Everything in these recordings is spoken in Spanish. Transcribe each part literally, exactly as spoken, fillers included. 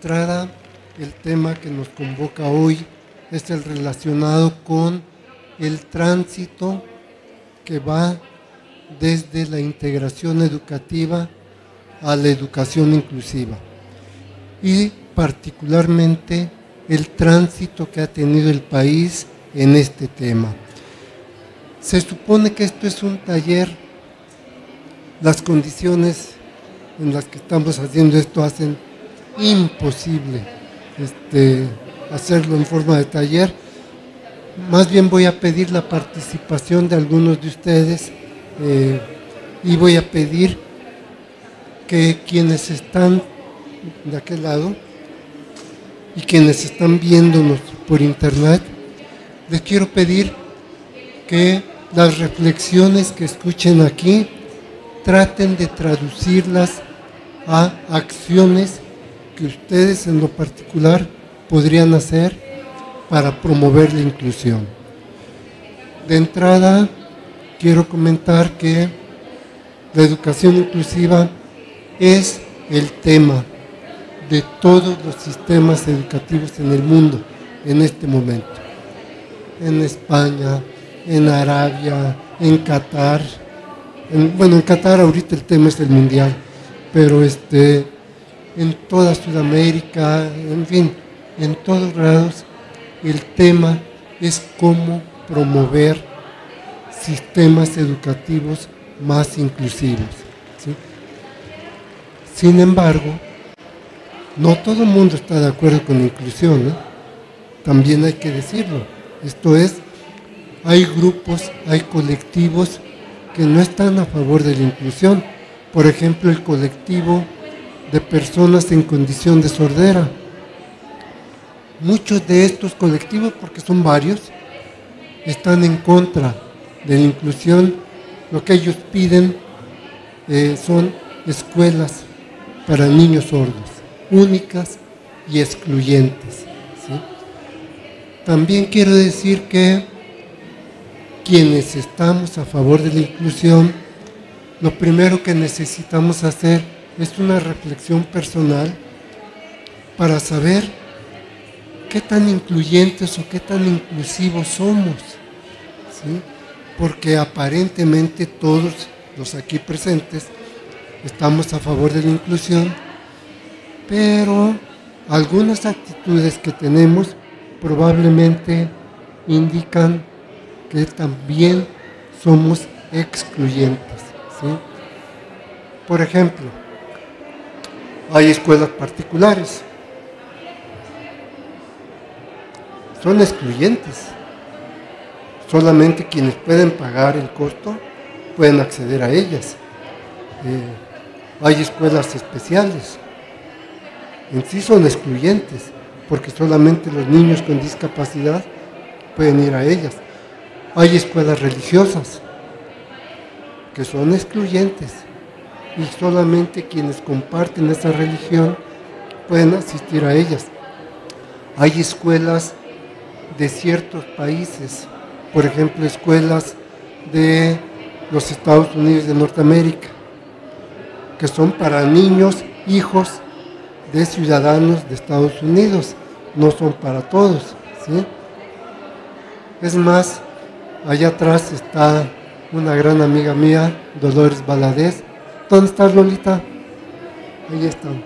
entrada, el tema que nos convoca hoy es el relacionado con el tránsito que va desde la integración educativa a la educación inclusiva y particularmente el tránsito que ha tenido el país en este tema. Se supone que esto es un taller, las condiciones en las que estamos haciendo esto hacen imposible este, hacerlo en forma de taller. Más bien voy a pedir la participación de algunos de ustedes eh, y voy a pedir que quienes están de aquel lado y quienes están viéndonos por internet, les quiero pedir que las reflexiones que escuchen aquí traten de traducirlas a acciones que ustedes en lo particular podrían hacer para promover la inclusión. De entrada, quiero comentar que la educación inclusiva es el tema de todos los sistemas educativos en el mundo en este momento. En España, en Arabia, en Qatar. En, bueno, en Qatar ahorita el tema es el mundial, pero este, en toda Sudamérica, en fin, en todos lados, el tema es cómo promover sistemas educativos más inclusivos, ¿sí? Sin embargo, no todo el mundo está de acuerdo con la inclusión, ¿eh? También hay que decirlo. Esto es, hay grupos, hay colectivos que no están a favor de la inclusión. Por ejemplo, el colectivo de personas en condición de sordera. Muchos de estos colectivos, porque son varios, están en contra de la inclusión. Lo que ellos piden eh, son escuelas para niños sordos, únicas y excluyentes, ¿sí? También quiero decir que quienes estamos a favor de la inclusión, lo primero que necesitamos hacer es una reflexión personal para saber qué tan incluyentes o qué tan inclusivos somos, ¿sí? Porque aparentemente todos los aquí presentes estamos a favor de la inclusión, pero algunas actitudes que tenemos probablemente indican que también somos excluyentes, ¿sí? Por ejemplo, hay escuelas particulares, son excluyentes. Solamente quienes pueden pagar el costo pueden acceder a ellas. Eh, hay escuelas especiales, en sí son excluyentes, porque solamente los niños con discapacidad pueden ir a ellas. Hay escuelas religiosas, que son excluyentes, y solamente quienes comparten esa religión pueden asistir a ellas. Hay escuelas de ciertos países, por ejemplo, escuelas de los Estados Unidos de Norteamérica, que son para niños, hijos de ciudadanos de Estados Unidos, no son para todos, ¿sí? Es más, allá atrás está una gran amiga mía, Dolores Valadez. ¿Dónde estás, Lolita? Ahí están.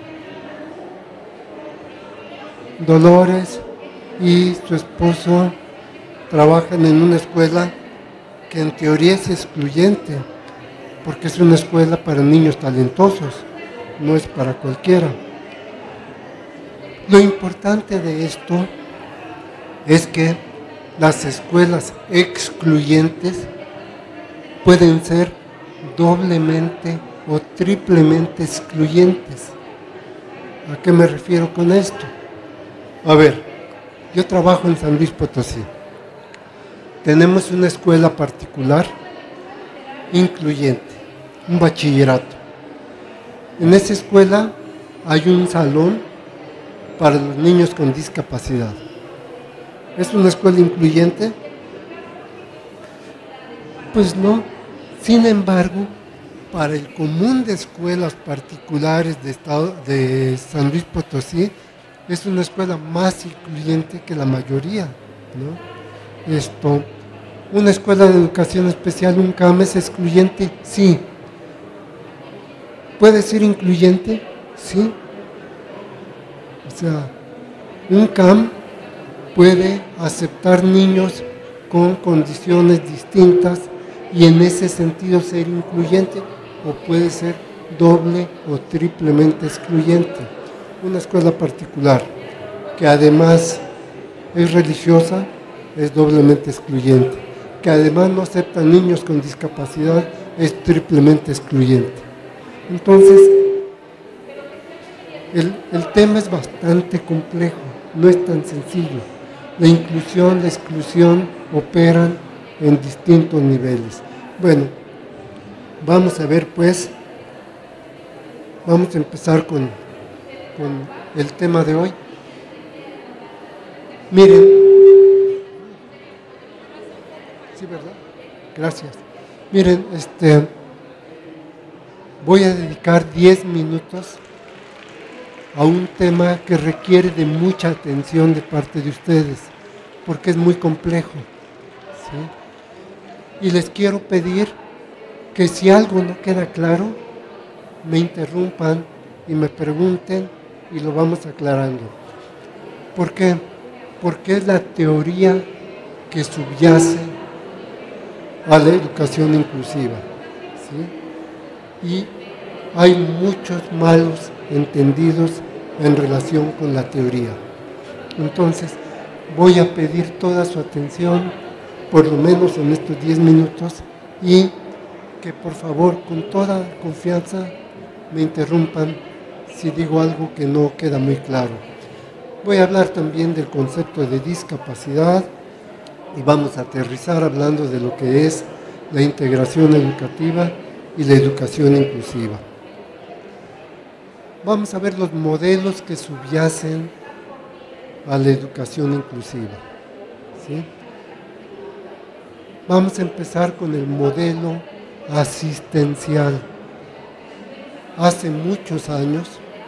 Dolores y su esposo trabajan en una escuela que en teoría es excluyente, porque es una escuela para niños talentosos, no es para cualquiera. Lo importante de esto es que las escuelas excluyentes pueden ser doblemente o triplemente excluyentes. ¿A qué me refiero con esto? A ver, yo trabajo en San Luis Potosí. Tenemos una escuela particular incluyente, un bachillerato. En esa escuela hay un salón para los niños con discapacidad. ¿Es una escuela incluyente? Pues no. Sin embargo, para el común de escuelas particulares de, estado, de San Luis Potosí, es una escuela más incluyente que la mayoría, ¿no? Esto, una escuela de educación especial, un C A M, ¿es excluyente? Sí. ¿Puede ser incluyente? Sí. O sea, un C A M puede aceptar niños con condiciones distintas y en ese sentido ser incluyente, o puede ser doble o triplemente excluyente. Una escuela particular que además es religiosa es doblemente excluyente, que además no acepta niños con discapacidad es triplemente excluyente. Entonces, el, el tema es bastante complejo, no es tan sencillo. La inclusión, la exclusión operan en distintos niveles. Bueno, vamos a ver pues, vamos a empezar con, con el tema de hoy. Miren, sí, ¿verdad? Gracias. Miren, este, voy a dedicar diez minutos a un tema que requiere de mucha atención de parte de ustedes, porque es muy complejo, ¿sí? Y les quiero pedir que si algo no queda claro, me interrumpan y me pregunten y lo vamos aclarando. ¿Por qué? Porque es la teoría que subyace a la educación inclusiva, ¿sí? Y hay muchos malos entendidos en relación con la teoría. Entonces, voy a pedir toda su atención, por lo menos en estos diez minutos, y que por favor, con toda confianza, me interrumpan si digo algo que no queda muy claro. Voy a hablar también del concepto de discapacidad y vamos a aterrizar hablando de lo que es la integración educativa y la educación inclusiva. Vamos a ver los modelos que subyacen a la educación inclusiva, ¿sí? Vamos a empezar con el modelo asistencial. Hace muchos años,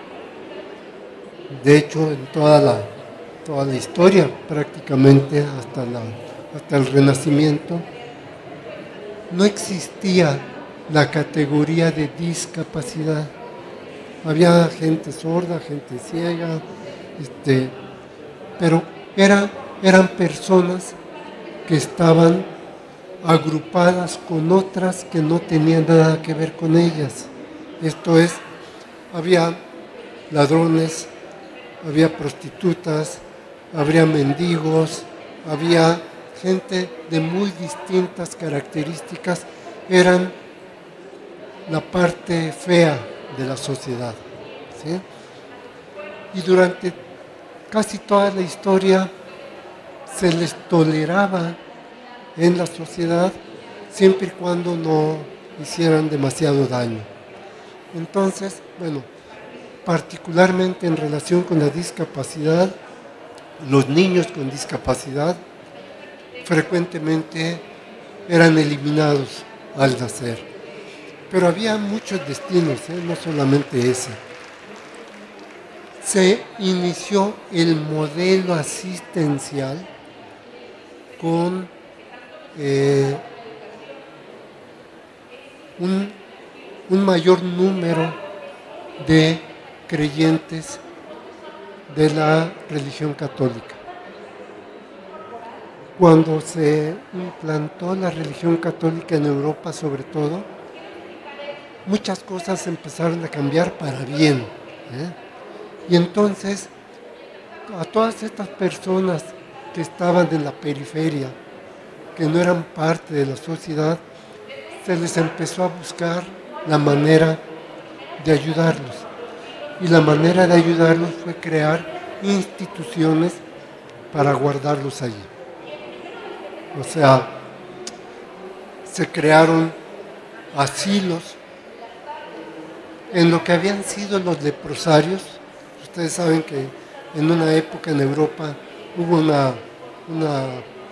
de hecho en toda la, toda la historia, prácticamente hasta, la, hasta el Renacimiento, no existía la categoría de discapacidad. Había gente sorda, gente ciega, este, pero era, eran personas que estaban agrupadas con otras que no tenían nada que ver con ellas. Esto es, había ladrones, había prostitutas, había mendigos, había gente de muy distintas características, eran la parte fea de la sociedad, ¿sí? Y durante casi toda la historia se les toleraba en la sociedad siempre y cuando no hicieran demasiado daño. Entonces, bueno, particularmente en relación con la discapacidad, los niños con discapacidad frecuentemente eran eliminados al nacer. Pero había muchos destinos, ¿eh? No solamente ese. Se inició el modelo asistencial con eh, un, un mayor número de creyentes de la religión católica. Cuando se implantó la religión católica en Europa, sobre todo, muchas cosas empezaron a cambiar para bien, ¿eh? Y entonces, a todas estas personas que estaban en la periferia, que no eran parte de la sociedad, se les empezó a buscar la manera de ayudarlos. Y la manera de ayudarlos fue crear instituciones para guardarlos allí. O sea, se crearon asilos en lo que habían sido los leprosarios. Ustedes saben que en una época en Europa hubo una, una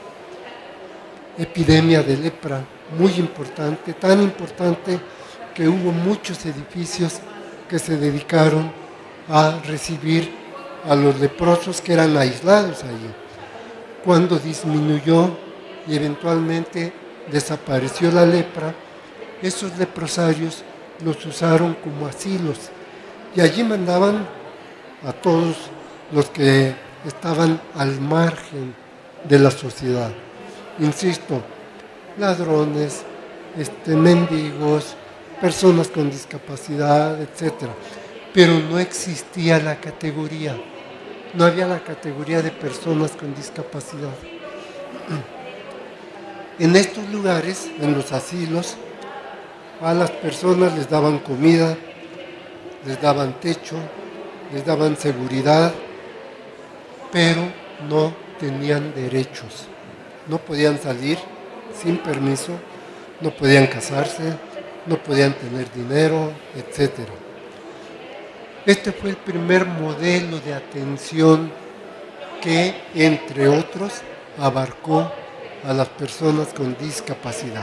epidemia de lepra muy importante, tan importante que hubo muchos edificios que se dedicaron a recibir a los leprosos que eran aislados allí. Cuando disminuyó y eventualmente desapareció la lepra, esos leprosarios los usaron como asilos y allí mandaban a todos los que estaban al margen de la sociedad. Insisto, ladrones, este, mendigos, personas con discapacidad, etcétera. Pero no existía la categoría, no había la categoría de personas con discapacidad. En estos lugares, en los asilos, a las personas les daban comida, les daban techo, les daban seguridad, pero no tenían derechos. No podían salir sin permiso, no podían casarse, no podían tener dinero, etcétera. Este fue el primer modelo de atención que, entre otros, abarcó a las personas con discapacidad.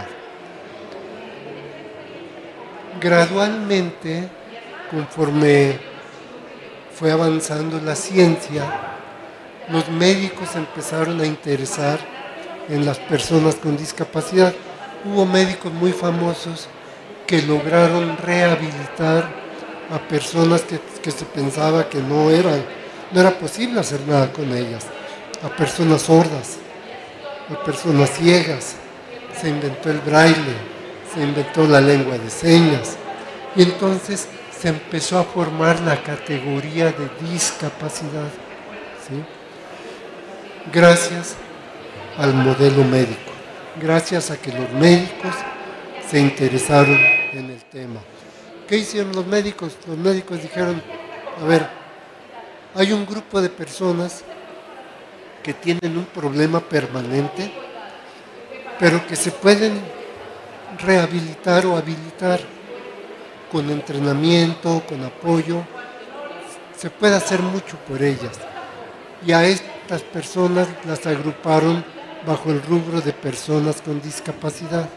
Gradualmente, conforme fue avanzando la ciencia, los médicos empezaron a interesar en las personas con discapacidad. Hubo médicos muy famosos que lograron rehabilitar a personas que, que se pensaba que no era, no era posible hacer nada con ellas, a personas sordas, a personas ciegas. Se inventó el braille, se inventó la lengua de señas, y entonces se empezó a formar la categoría de discapacidad, ¿sí? Gracias al modelo médico, gracias a que los médicos se interesaron en el tema. ¿Qué hicieron los médicos? Los médicos dijeron, a ver, hay un grupo de personas que tienen un problema permanente, pero que se pueden rehabilitar o habilitar con entrenamiento, con apoyo. Se puede hacer mucho por ellas. Y a estas personas las agruparon bajo el rubro de personas con discapacidad.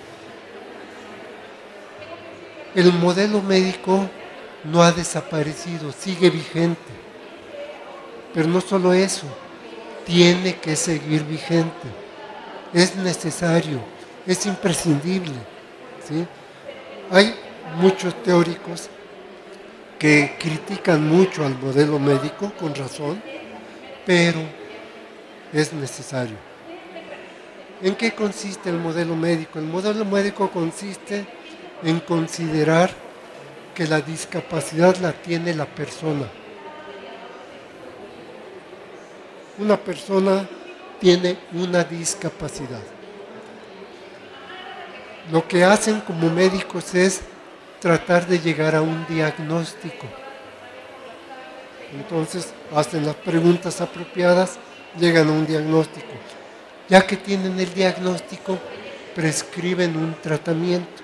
El modelo médico no ha desaparecido, sigue vigente. Pero no solo eso, tiene que seguir vigente. Es necesario, es imprescindible, ¿sí? Hay muchos teóricos que critican mucho al modelo médico, con razón, pero es necesario. ¿En qué consiste el modelo médico? El modelo médico consiste en considerar que la discapacidad la tiene la persona. Una persona tiene una discapacidad. Lo que hacen como médicos es tratar de llegar a un diagnóstico. Entonces hacen las preguntas apropiadas, llegan a un diagnóstico. Ya que tienen el diagnóstico, prescriben un tratamiento.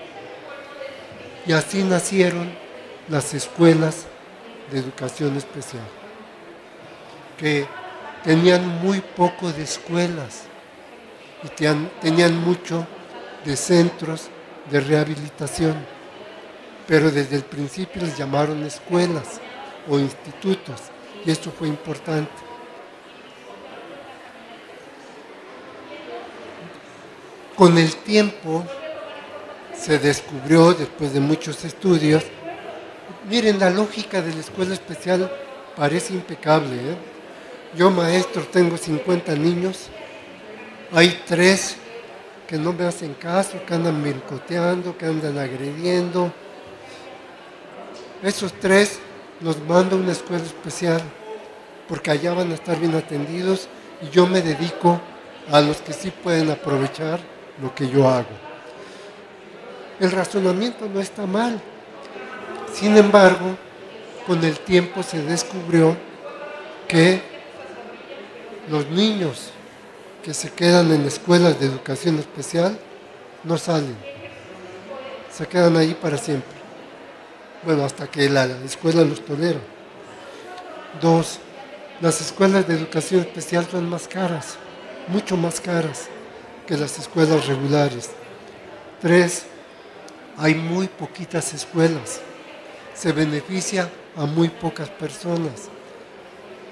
Y así nacieron las escuelas de educación especial, que tenían muy poco de escuelas y tenían mucho de centros de rehabilitación, pero desde el principio les llamaron escuelas o institutos, y esto fue importante. Con el tiempo se descubrió, después de muchos estudios, miren, la lógica de la escuela especial parece impecable, ¿eh? Yo, maestro, tengo cincuenta niños, hay tres que no me hacen caso, que andan mircoteando, que andan agrediendo. Esos tres los mando a una escuela especial, porque allá van a estar bien atendidos, y yo me dedico a los que sí pueden aprovechar lo que yo hago. El razonamiento no está mal. Sin embargo, con el tiempo se descubrió que los niños que se quedan en escuelas de educación especial no salen, se quedan ahí para siempre. Bueno, hasta que la escuela los tolera. Dos, las escuelas de educación especial son más caras, mucho más caras que las escuelas regulares. Tres, hay muy poquitas escuelas, se beneficia a muy pocas personas.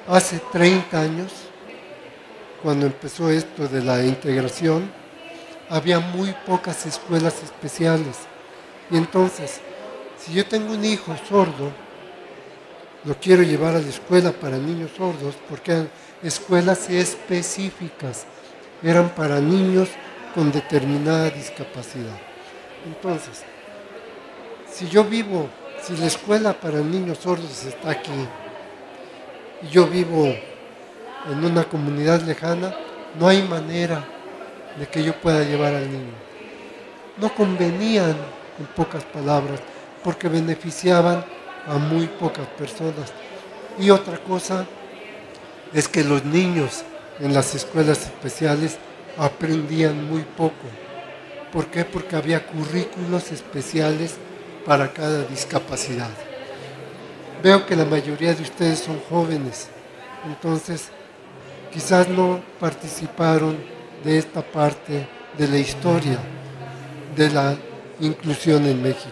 Hace treinta años, cuando empezó esto de la integración, había muy pocas escuelas especiales. Y entonces, si yo tengo un hijo sordo, lo quiero llevar a la escuela para niños sordos, porque eran escuelas específicas, eran para niños con determinada discapacidad. Entonces, si yo vivo, si la escuela para niños sordos está aquí, y yo vivo en una comunidad lejana, no hay manera de que yo pueda llevar al niño. No convenían, en pocas palabras, porque beneficiaban a muy pocas personas. Y otra cosa es que los niños en las escuelas especiales aprendían muy poco. ¿Por qué? Porque había currículos especiales para cada discapacidad. Veo que la mayoría de ustedes son jóvenes, entonces quizás no participaron de esta parte de la historia de la inclusión en México.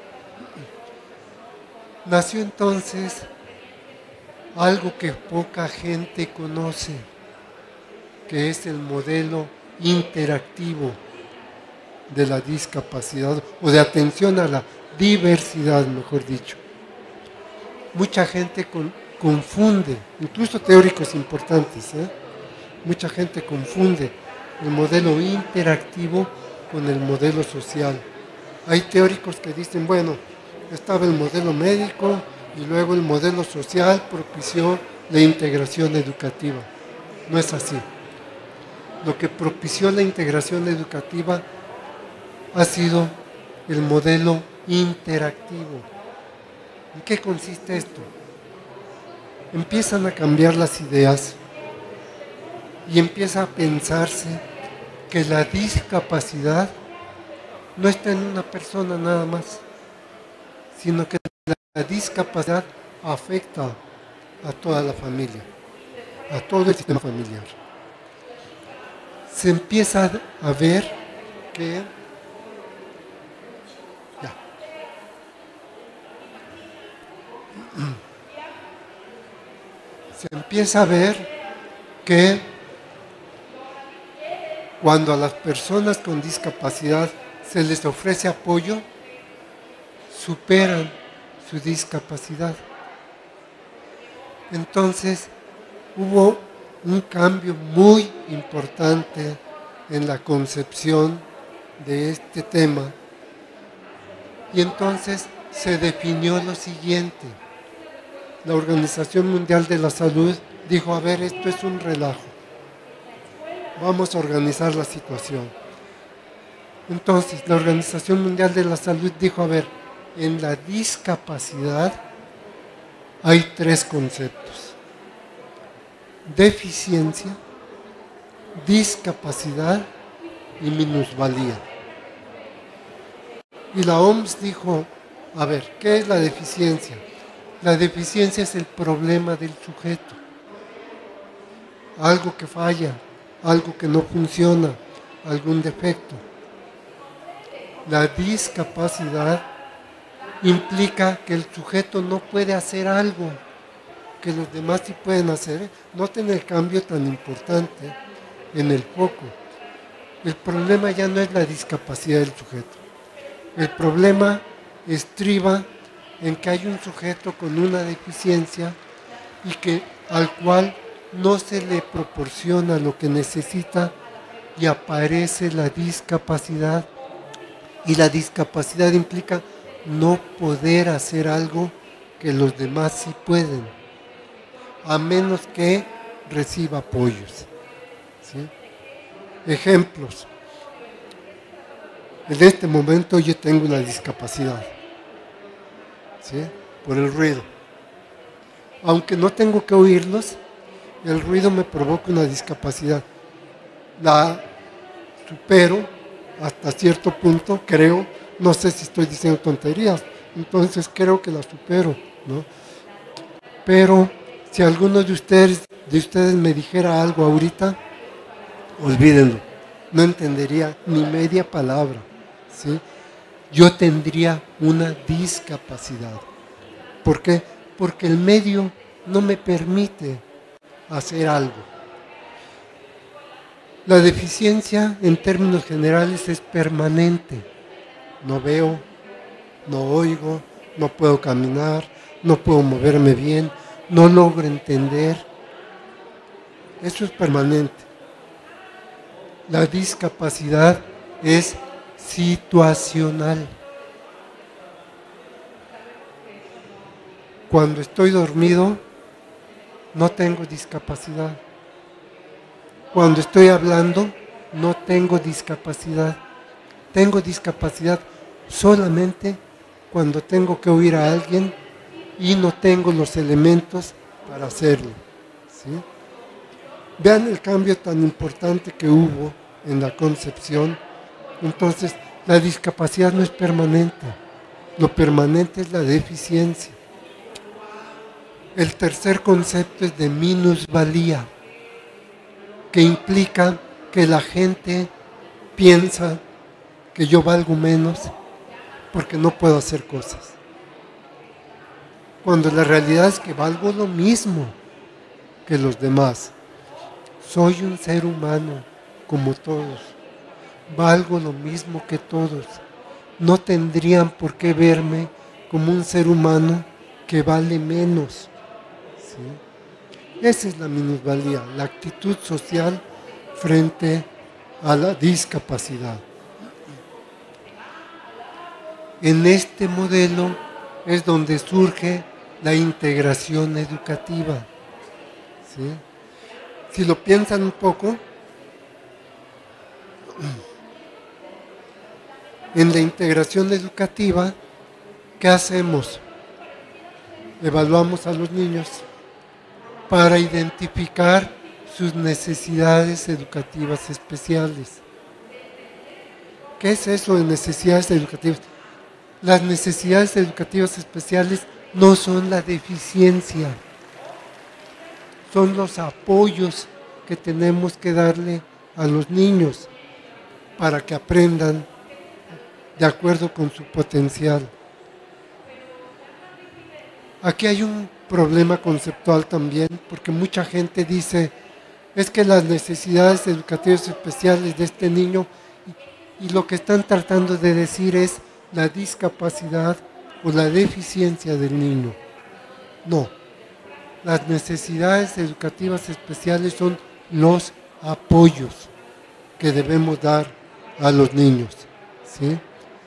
Nació entonces algo que poca gente conoce, que es el modelo interactivo de la discapacidad o de atención a la diversidad, mejor dicho. Mucha gente con, confunde, incluso teóricos importantes, ¿eh? mucha gente confunde el modelo interactivo con el modelo social. Hay teóricos que dicen, bueno, estaba el modelo médico y luego el modelo social propició la integración educativa. No es así. Lo que propició la integración educativa ha sido el modelo interactivo. ¿En qué consiste esto? Empiezan a cambiar las ideas y empieza a pensarse que la discapacidad no está en una persona nada más, sino que la discapacidad afecta a toda la familia, a todo el sistema familiar. Se empieza a ver que ya, se empieza a ver que cuando a las personas con discapacidad se les ofrece apoyo, superan su discapacidad. Entonces, hubo un cambio muy importante en la concepción de este tema y entonces se definió lo siguiente. La Organización Mundial de la Salud dijo, a ver, esto es un relajo, vamos a organizar la situación. Entonces, la Organización Mundial de la Salud dijo, a ver, en la discapacidad hay tres conceptos: deficiencia, discapacidad y minusvalía. Y la O M S dijo, a ver, ¿qué es la deficiencia? La deficiencia es el problema del sujeto, algo que falla, algo que no funciona, algún defecto. La discapacidad implica que el sujeto no puede hacer algo que los demás sí pueden hacer. Noten el cambio tan importante en el foco. El problema ya no es la discapacidad del sujeto. El problema estriba en que hay un sujeto con una deficiencia y que al cual no se le proporciona lo que necesita y aparece la discapacidad. Y la discapacidad implica no poder hacer algo que los demás sí pueden, a menos que reciba apoyos. ¿Sí? Ejemplos. En este momento yo tengo una discapacidad, ¿sí? Por el ruido. Aunque no tengo que oírlos, el ruido me provoca una discapacidad. La supero hasta cierto punto, creo, no sé si estoy diciendo tonterías, entonces creo que la supero, ¿no? Pero si alguno de ustedes, de ustedes me dijera algo ahorita, olvídenlo, no entendería ni media palabra, ¿sí? Yo tendría una discapacidad. ¿Por qué? Porque el medio no me permite hacer algo. La deficiencia en términos generales es permanente. No veo, no oigo, no puedo caminar, no puedo moverme bien, no logro entender. Eso es permanente. La discapacidad es situacional. Cuando estoy dormido, no tengo discapacidad. Cuando estoy hablando, no tengo discapacidad. Tengo discapacidad solamente cuando tengo que oír a alguien y no tengo los elementos para hacerlo, ¿sí? Vean el cambio tan importante que hubo en la concepción. Entonces, la discapacidad no es permanente. Lo permanente es la deficiencia. El tercer concepto es de minusvalía, que implica que la gente piensa que yo valgo menos porque no puedo hacer cosas. Cuando la realidad es que valgo lo mismo que los demás. Soy un ser humano como todos. Valgo lo mismo que todos. No tendrían por qué verme como un ser humano que vale menos. ¿Sí? Esa es la minusvalía, la actitud social frente a la discapacidad. En este modelo es donde surge la integración educativa. ¿Sí? Si lo piensan un poco, en la integración educativa, ¿qué hacemos? Evaluamos a los niños para identificar sus necesidades educativas especiales. ¿Qué es eso de necesidades educativas? Las necesidades educativas especiales no son la deficiencia, son los apoyos que tenemos que darle a los niños para que aprendan de acuerdo con su potencial. Aquí hay un problema conceptual también, porque mucha gente dice, es que las necesidades educativas especiales de este niño, y, y lo que están tratando de decir es la discapacidad o la deficiencia del niño. No, las necesidades educativas especiales son los apoyos que debemos dar a los niños, ¿sí?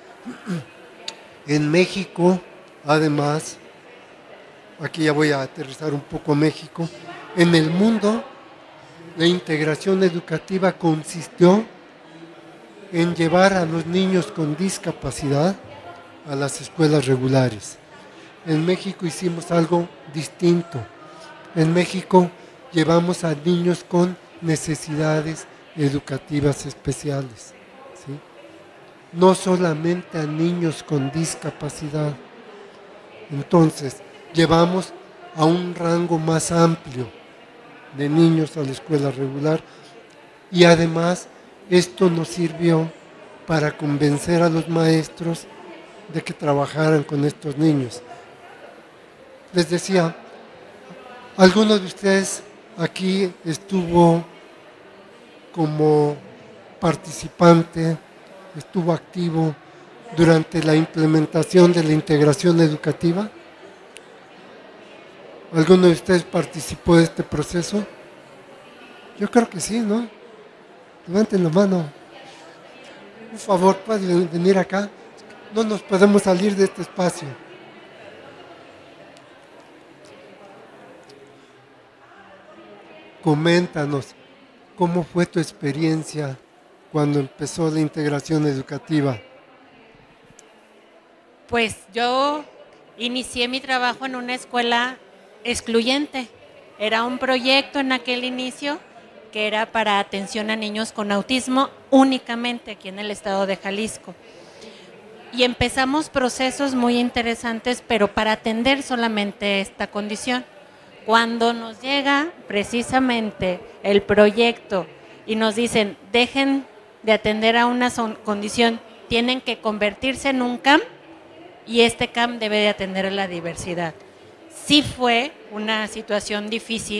En México, además, aquí ya voy a aterrizar un poco México, en el mundo la integración educativa consistió en llevar a los niños con discapacidad a las escuelas regulares. En México hicimos algo distinto. En México llevamos a niños con necesidades educativas especiales, ¿sí? No solamente a niños con discapacidad. Entonces, llevamos a un rango más amplio de niños a la escuela regular y además esto nos sirvió para convencer a los maestros de que trabajaran con estos niños. Les decía, ¿alguno de ustedes aquí estuvo como participante, estuvo activo durante la implementación de la integración educativa? ¿Alguno de ustedes participó de este proceso? Yo creo que sí, ¿no? Levanten la mano. Por favor, pueden venir acá. No nos podemos salir de este espacio. Coméntanos, ¿cómo fue tu experiencia cuando empezó la integración educativa? Pues yo inicié mi trabajo en una escuela excluyente. Era un proyecto en aquel inicio que era para atención a niños con autismo únicamente aquí en el estado de Jalisco. Y empezamos procesos muy interesantes, pero para atender solamente esta condición. Cuando nos llega precisamente el proyecto y nos dicen, dejen de atender a una condición, tienen que convertirse en un C A M y este C A M debe de atender a la diversidad. Sí fue una situación difícil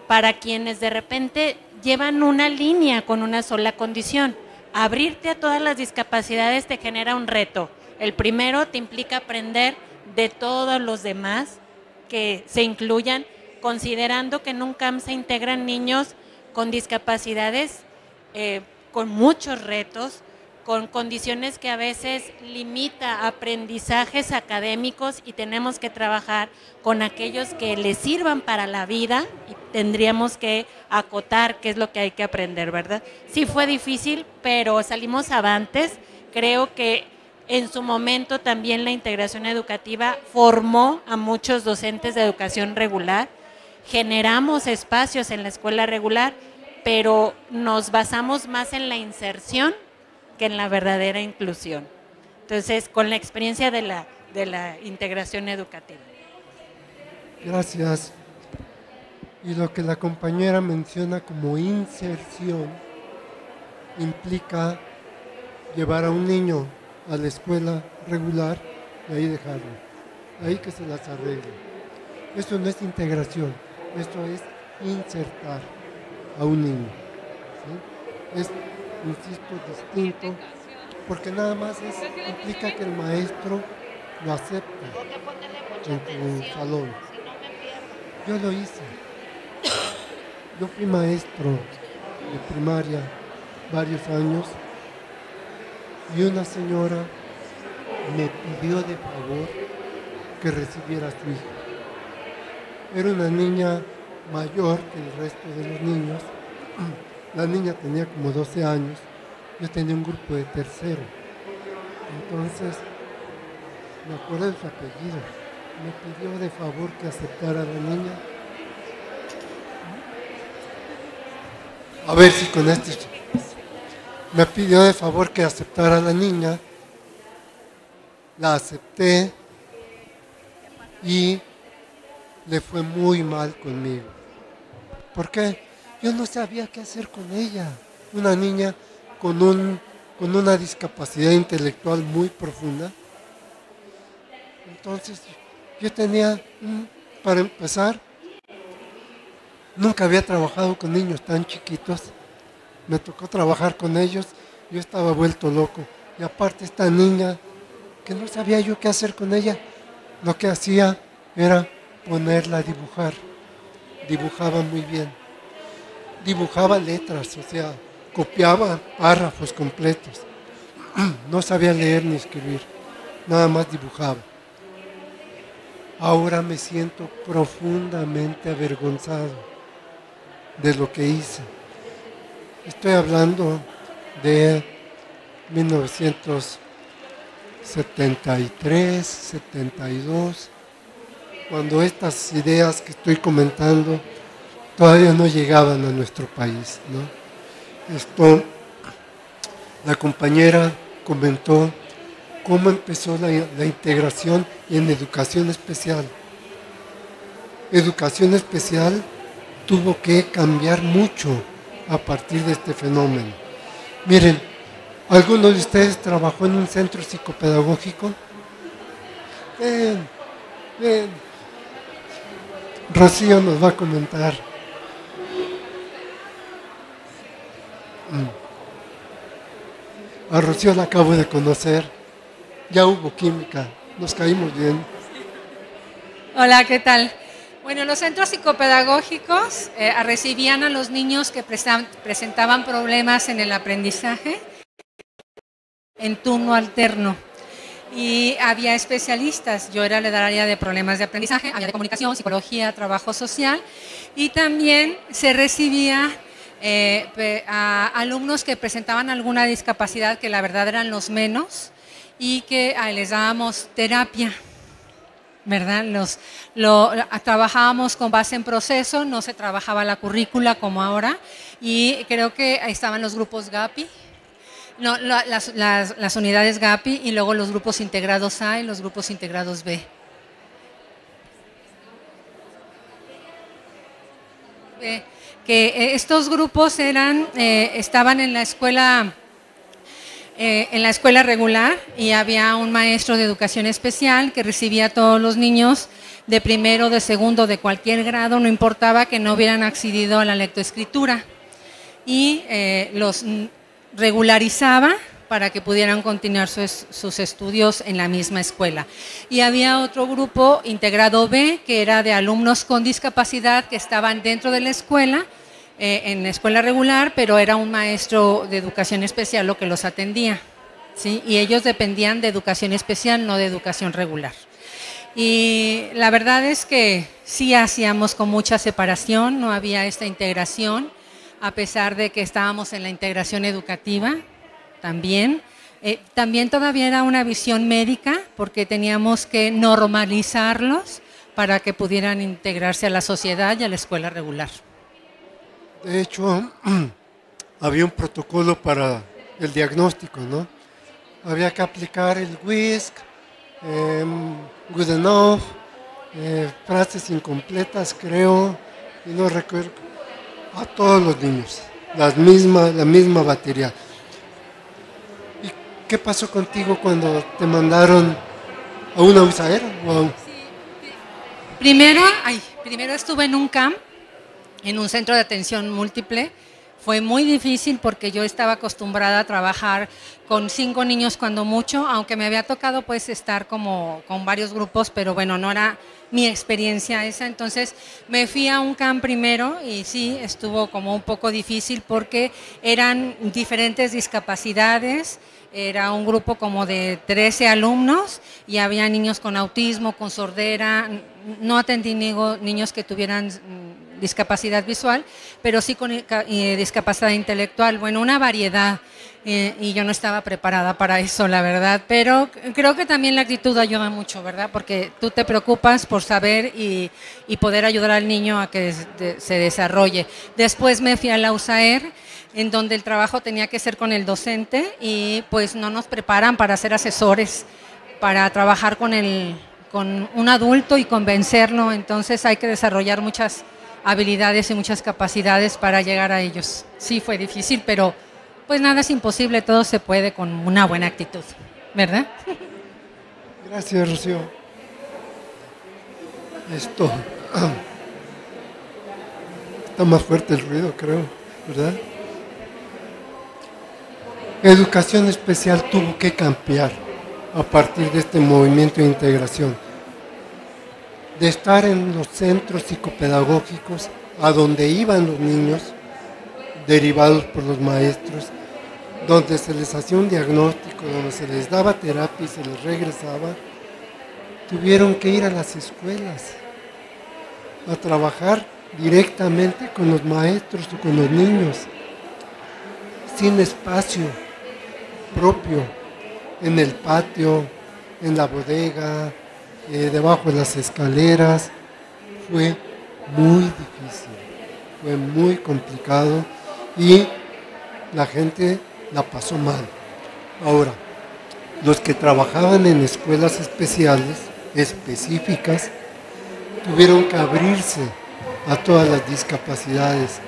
para quienes de repente llevan una línea con una sola condición. Abrirte a todas las discapacidades te genera un reto. El primero te implica aprender de todos los demás que se incluyan, considerando que en un C A M se integran niños con discapacidades, eh, con muchos retos, con condiciones que a veces limita aprendizajes académicos y tenemos que trabajar con aquellos que les sirvan para la vida y tendríamos que acotar qué es lo que hay que aprender, ¿verdad? Sí fue difícil, pero salimos avantes. Creo que en su momento también la integración educativa formó a muchos docentes de educación regular. Generamos espacios en la escuela regular, pero nos basamos más en la inserción que en la verdadera inclusión. Entonces, con la experiencia de la, de la integración educativa. Gracias. Y lo que la compañera menciona como inserción implica llevar a un niño a la escuela regular y ahí dejarlo, ahí que se las arregle. Esto no es integración, esto es insertar a un niño, ¿sí? Es, insisto, distinto, porque nada más es, implica que el maestro lo acepte en tu salón. Yo lo hice. Yo fui maestro de primaria varios años y una señora me pidió de favor que recibiera a su hija. Era una niña mayor que el resto de los niños. La niña tenía como doce años, yo tenía un grupo de tercero. Entonces, me acuerdo de su apellido. Me pidió de favor que aceptara a la niña. A ver si con este... Me pidió de favor que aceptara a la niña. La acepté y le fue muy mal conmigo. ¿Por qué? Yo no sabía qué hacer con ella. Una niña con, un, con una discapacidad intelectual muy profunda. Entonces, yo tenía, para empezar, nunca había trabajado con niños tan chiquitos. Me tocó trabajar con ellos. Yo estaba vuelto loco. Y aparte esta niña, que no sabía yo qué hacer con ella, lo que hacía era ponerla a dibujar. Dibujaba muy bien. Dibujaba letras, o sea, copiaba párrafos completos. No sabía leer ni escribir, nada más dibujaba. Ahora me siento profundamente avergonzado de lo que hice. Estoy hablando de mil novecientos setenta y tres, setenta y dos, cuando estas ideas que estoy comentando todavía no llegaban a nuestro país, ¿no? Esto, la compañera comentó cómo empezó la, la integración en educación especial. Educación especial tuvo que cambiar mucho a partir de este fenómeno. Miren, ¿alguno de ustedes trabajó en un centro psicopedagógico? Ven, ven. Rocío nos va a comentar. A Rocío la acabo de conocer, ya hubo química, nos caímos bien. Hola, ¿qué tal? Bueno, los centros psicopedagógicos eh, recibían a los niños que presentaban problemas en el aprendizaje en turno alterno. Y había especialistas, yo era la del área de problemas de aprendizaje, había de comunicación, psicología, trabajo social, y también se recibía eh, a alumnos que presentaban alguna discapacidad, que la verdad eran los menos, y que ahí les dábamos terapia, ¿verdad? Los, lo, trabajábamos con base en proceso, no se trabajaba la currícula como ahora, y creo que ahí estaban los grupos GAPI, no, las, las, las unidades GAPI, y luego los grupos integrados A y los grupos integrados B. Eh, que estos grupos eran, eh, estaban en la escuela eh, en la escuela regular y había un maestro de educación especial que recibía a todos los niños de primero, de segundo, de cualquier grado, no importaba que no hubieran accedido a la lectoescritura, y eh, los regularizaba para que pudieran continuar sus, sus estudios en la misma escuela. Y había otro grupo integrado B, que era de alumnos con discapacidad que estaban dentro de la escuela, eh, en la escuela regular, pero era un maestro de educación especial lo que los atendía, ¿sí? Y ellos dependían de educación especial, no de educación regular. Y la verdad es que sí hacíamos con mucha separación, no había esta integración, a pesar de que estábamos en la integración educativa también. Eh, también todavía era una visión médica, porque teníamos que normalizarlos para que pudieran integrarse a la sociedad y a la escuela regular. De hecho, había un protocolo para el diagnóstico, ¿no? Había que aplicar el W I S C, eh, good enough, eh, frases incompletas, creo, y no recuerdo, a todos los niños, las misma, la misma batería. ¿Y qué pasó contigo cuando te mandaron a una USAER? Wow. Sí. Primero, ay, primero estuve en un camp, en un centro de atención múltiple. Fue muy difícil porque yo estaba acostumbrada a trabajar con cinco niños cuando mucho, aunque me había tocado pues estar como con varios grupos, pero bueno, no era mi experiencia esa. Entonces me fui a un camp primero y sí, estuvo como un poco difícil porque eran diferentes discapacidades. Era un grupo como de trece alumnos y había niños con autismo, con sordera. No atendí niños que tuvieran discapacidad visual, pero sí con eh, discapacidad intelectual. Bueno, una variedad, eh, y yo no estaba preparada para eso, la verdad, pero creo que también la actitud ayuda mucho, ¿verdad? Porque tú te preocupas por saber y, y poder ayudar al niño a que se desarrolle. Después me fui a la USAER, en donde el trabajo tenía que ser con el docente y pues no nos preparan para ser asesores, para trabajar con, el, con un adulto y convencerlo. Entonces hay que desarrollar muchas habilidades y muchas capacidades para llegar a ellos. Sí, fue difícil, pero pues nada es imposible, todo se puede con una buena actitud, ¿verdad? Gracias, Rocío. Esto está más fuerte el ruido, creo, ¿verdad? Educación especial tuvo que cambiar a partir de este movimiento de integración, de estar en los centros psicopedagógicos a donde iban los niños, derivados por los maestros, donde se les hacía un diagnóstico, donde se les daba terapia y se les regresaba. Tuvieron que ir a las escuelas a trabajar directamente con los maestros o con los niños, sin espacio propio, en el patio, en la bodega, eh, debajo de las escaleras. Fue muy difícil, fue muy complicado y la gente la pasó mal. Ahora, los que trabajaban en escuelas especiales, específicas, tuvieron que abrirse a todas las discapacidades.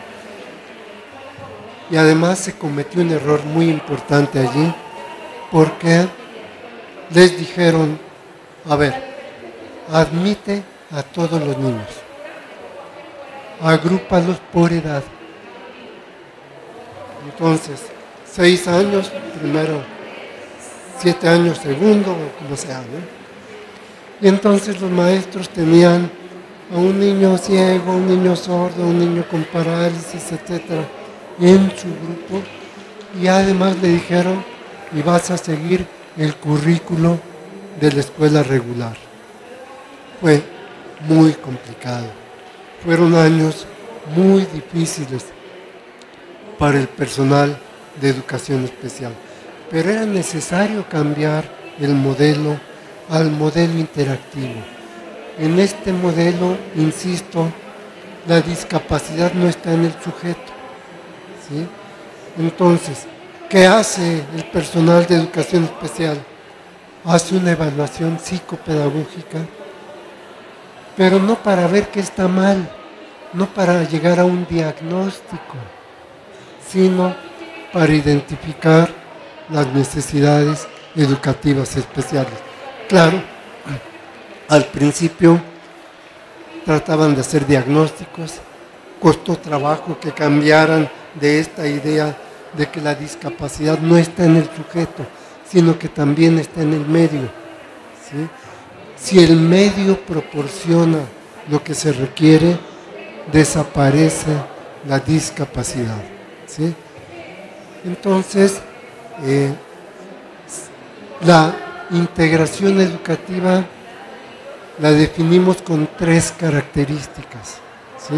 Y además se cometió un error muy importante allí, porque les dijeron, a ver, admite a todos los niños, agrúpalos por edad. Entonces, seis años, primero, siete años, segundo, o como sea, ¿no? Y entonces los maestros tenían a un niño ciego, a un niño sordo, a un niño con parálisis, etcétera, en su grupo, y además le dijeron, y vas a seguir el currículo de la escuela regular. Fue muy complicado, fueron años muy difíciles para el personal de educación especial, pero era necesario cambiar el modelo al modelo interactivo. En este modelo, insisto, la discapacidad no está en el sujeto, ¿sí? Entonces, ¿qué hace el personal de educación especial? Hace una evaluación psicopedagógica, pero no para ver qué está mal, no para llegar a un diagnóstico, sino para identificar las necesidades educativas especiales. Claro, al principio trataban de hacer diagnósticos, costó trabajo que cambiaran de esta idea de que la discapacidad no está en el sujeto, sino que también está en el medio, ¿sí? Si el medio proporciona lo que se requiere, desaparece la discapacidad, ¿sí? Entonces, eh, la integración educativa la definimos con tres características, ¿sí?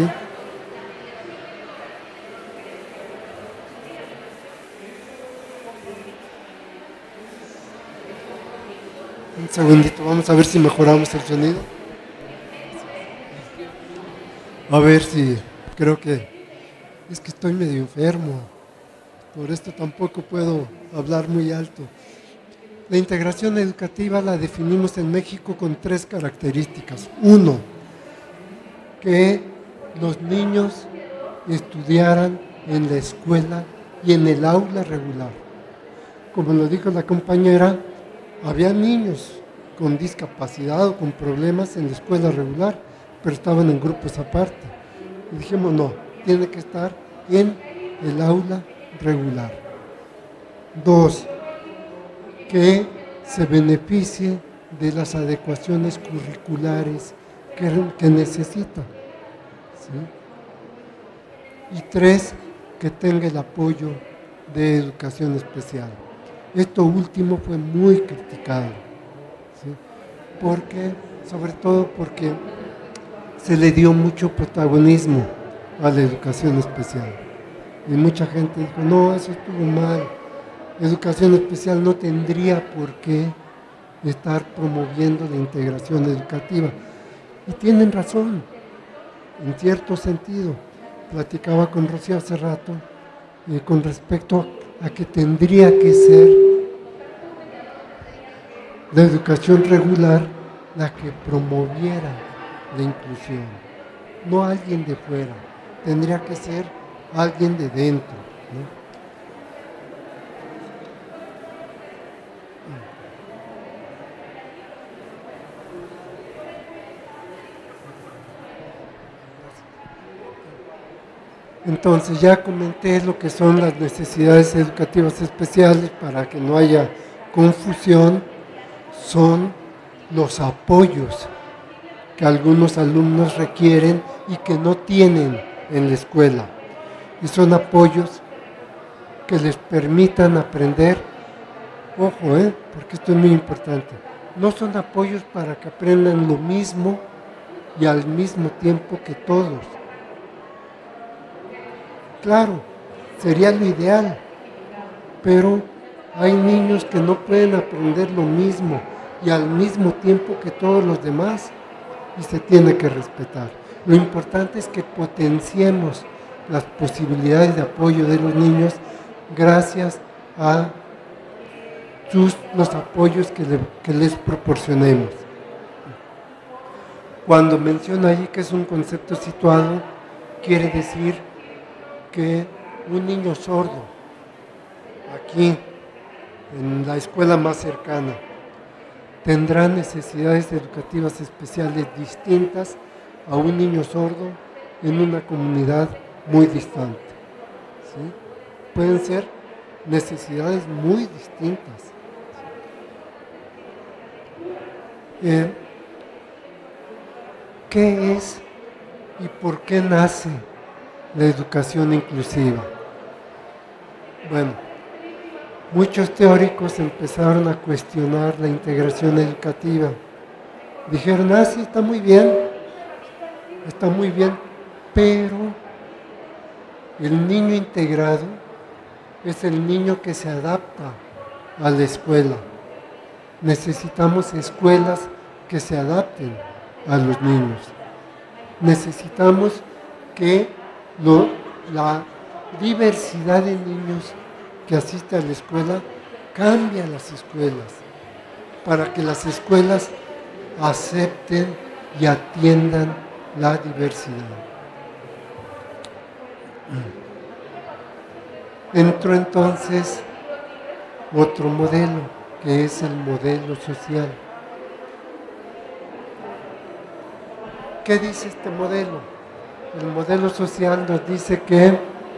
Un segundito, vamos a ver si mejoramos el sonido. A ver si, creo que es que estoy medio enfermo, por esto tampoco puedo hablar muy alto. La integración educativa la definimos en México con tres características. Uno, que los niños estudiaran en la escuela y en el aula regular. Como lo dijo la compañera, había niños con discapacidad o con problemas en la escuela regular, pero estaban en grupos aparte. Y dijimos, no, tiene que estar en el aula regular. Dos, que se beneficie de las adecuaciones curriculares que, que necesita, ¿sí? Y tres, que tenga el apoyo de educación especial. Esto último fue muy criticado, ¿sí? Porque, sobre todo porque se le dio mucho protagonismo a la educación especial. Y mucha gente dijo, no, eso estuvo mal. Educación especial no tendría por qué estar promoviendo la integración educativa. Y tienen razón, en cierto sentido. Platicaba con Rocío hace rato eh, con respecto a que tendría que ser la educación regular la que promoviera la inclusión, no alguien de fuera, tendría que ser alguien de dentro, ¿no? Entonces ya comenté lo que son las necesidades educativas especiales para que no haya confusión. Son los apoyos que algunos alumnos requieren y que no tienen en la escuela. Y son apoyos que les permitan aprender, ojo, ¿eh? porque esto es muy importante, no son apoyos para que aprendan lo mismo y al mismo tiempo que todos. Claro, sería lo ideal, pero hay niños que no pueden aprender lo mismo y al mismo tiempo que todos los demás, y se tiene que respetar. Lo importante es que potenciemos las posibilidades de apoyo de los niños gracias a sus, los apoyos que, le, que les proporcionemos. Cuando menciona ahí que es un concepto situado, quiere decir que un niño sordo, aquí, en la escuela más cercana, tendrá necesidades educativas especiales distintas a un niño sordo en una comunidad muy distante, ¿sí? Pueden ser necesidades muy distintas. Eh, ¿Qué es y por qué nace la educación inclusiva? Bueno, muchos teóricos empezaron a cuestionar la integración educativa. Dijeron, ah, sí, está muy bien, está muy bien, pero el niño integrado es el niño que se adapta a la escuela. Necesitamos escuelas que se adapten a los niños. Necesitamos que lo, la diversidad de niños que asiste a la escuela cambie a las escuelas, para que las escuelas acepten y atiendan la diversidad. Entro entonces otro modelo, que es el modelo social. ¿Qué dice este modelo? El modelo social nos dice que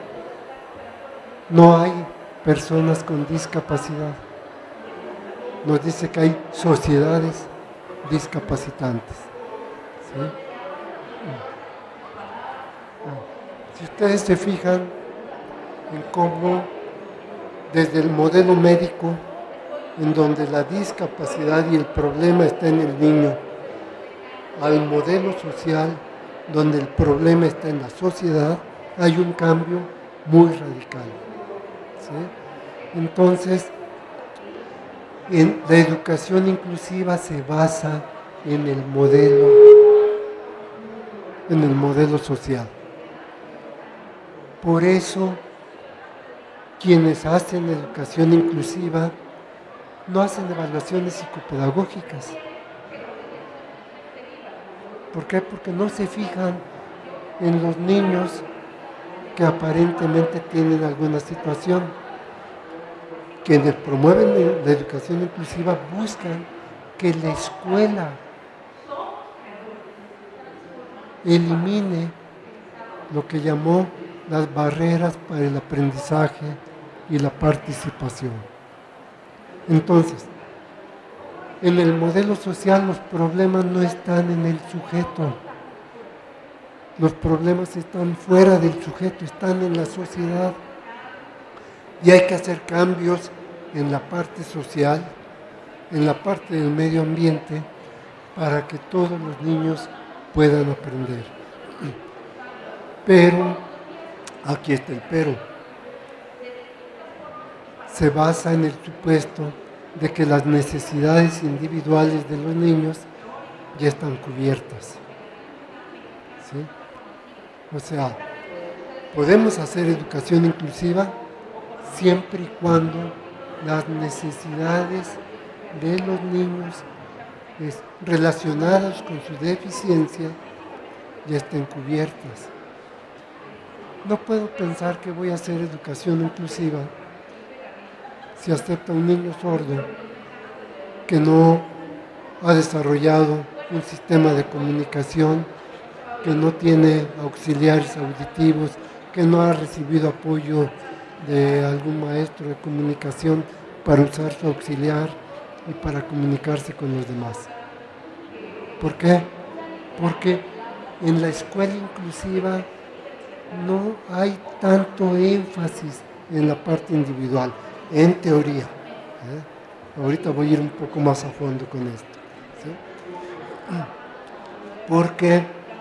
no hay personas con discapacidad. Nos dice que hay sociedades discapacitantes. ¿Sí? Si ustedes se fijan en cómo desde el modelo médico, en donde la discapacidad y el problema está en el niño, al modelo social, donde el problema está en la sociedad, hay un cambio muy radical. ¿Sí? Entonces, en la educación inclusiva se basa en el modelo, en el modelo social. Por eso, quienes hacen educación inclusiva no hacen evaluaciones psicopedagógicas. ¿Por qué? Porque no se fijan en los niños que aparentemente tienen alguna situación. Quienes promueven la educación inclusiva buscan que la escuela elimine lo que llamó las barreras para el aprendizaje y la participación. Entonces, en el modelo social los problemas no están en el sujeto, los problemas están fuera del sujeto, están en la sociedad. Y hay que hacer cambios en la parte social, en la parte del medio ambiente, para que todos los niños puedan aprender. Pero, aquí está el pero, se basa en el supuesto de que las necesidades individuales de los niños ya están cubiertas. ¿Sí? O sea, podemos hacer educación inclusiva siempre y cuando las necesidades de los niños relacionadas con su deficiencia ya estén cubiertas. No puedo pensar que voy a hacer educación inclusiva si acepta un niño sordo que no ha desarrollado un sistema de comunicación, que no tiene auxiliares auditivos, que no ha recibido apoyo de algún maestro de comunicación para usar su auxiliar y para comunicarse con los demás. ¿Por qué? Porque en la escuela inclusiva no hay tanto énfasis en la parte individual, en teoría. ¿eh? Ahorita voy a ir un poco más a fondo con esto. ¿sí? Porque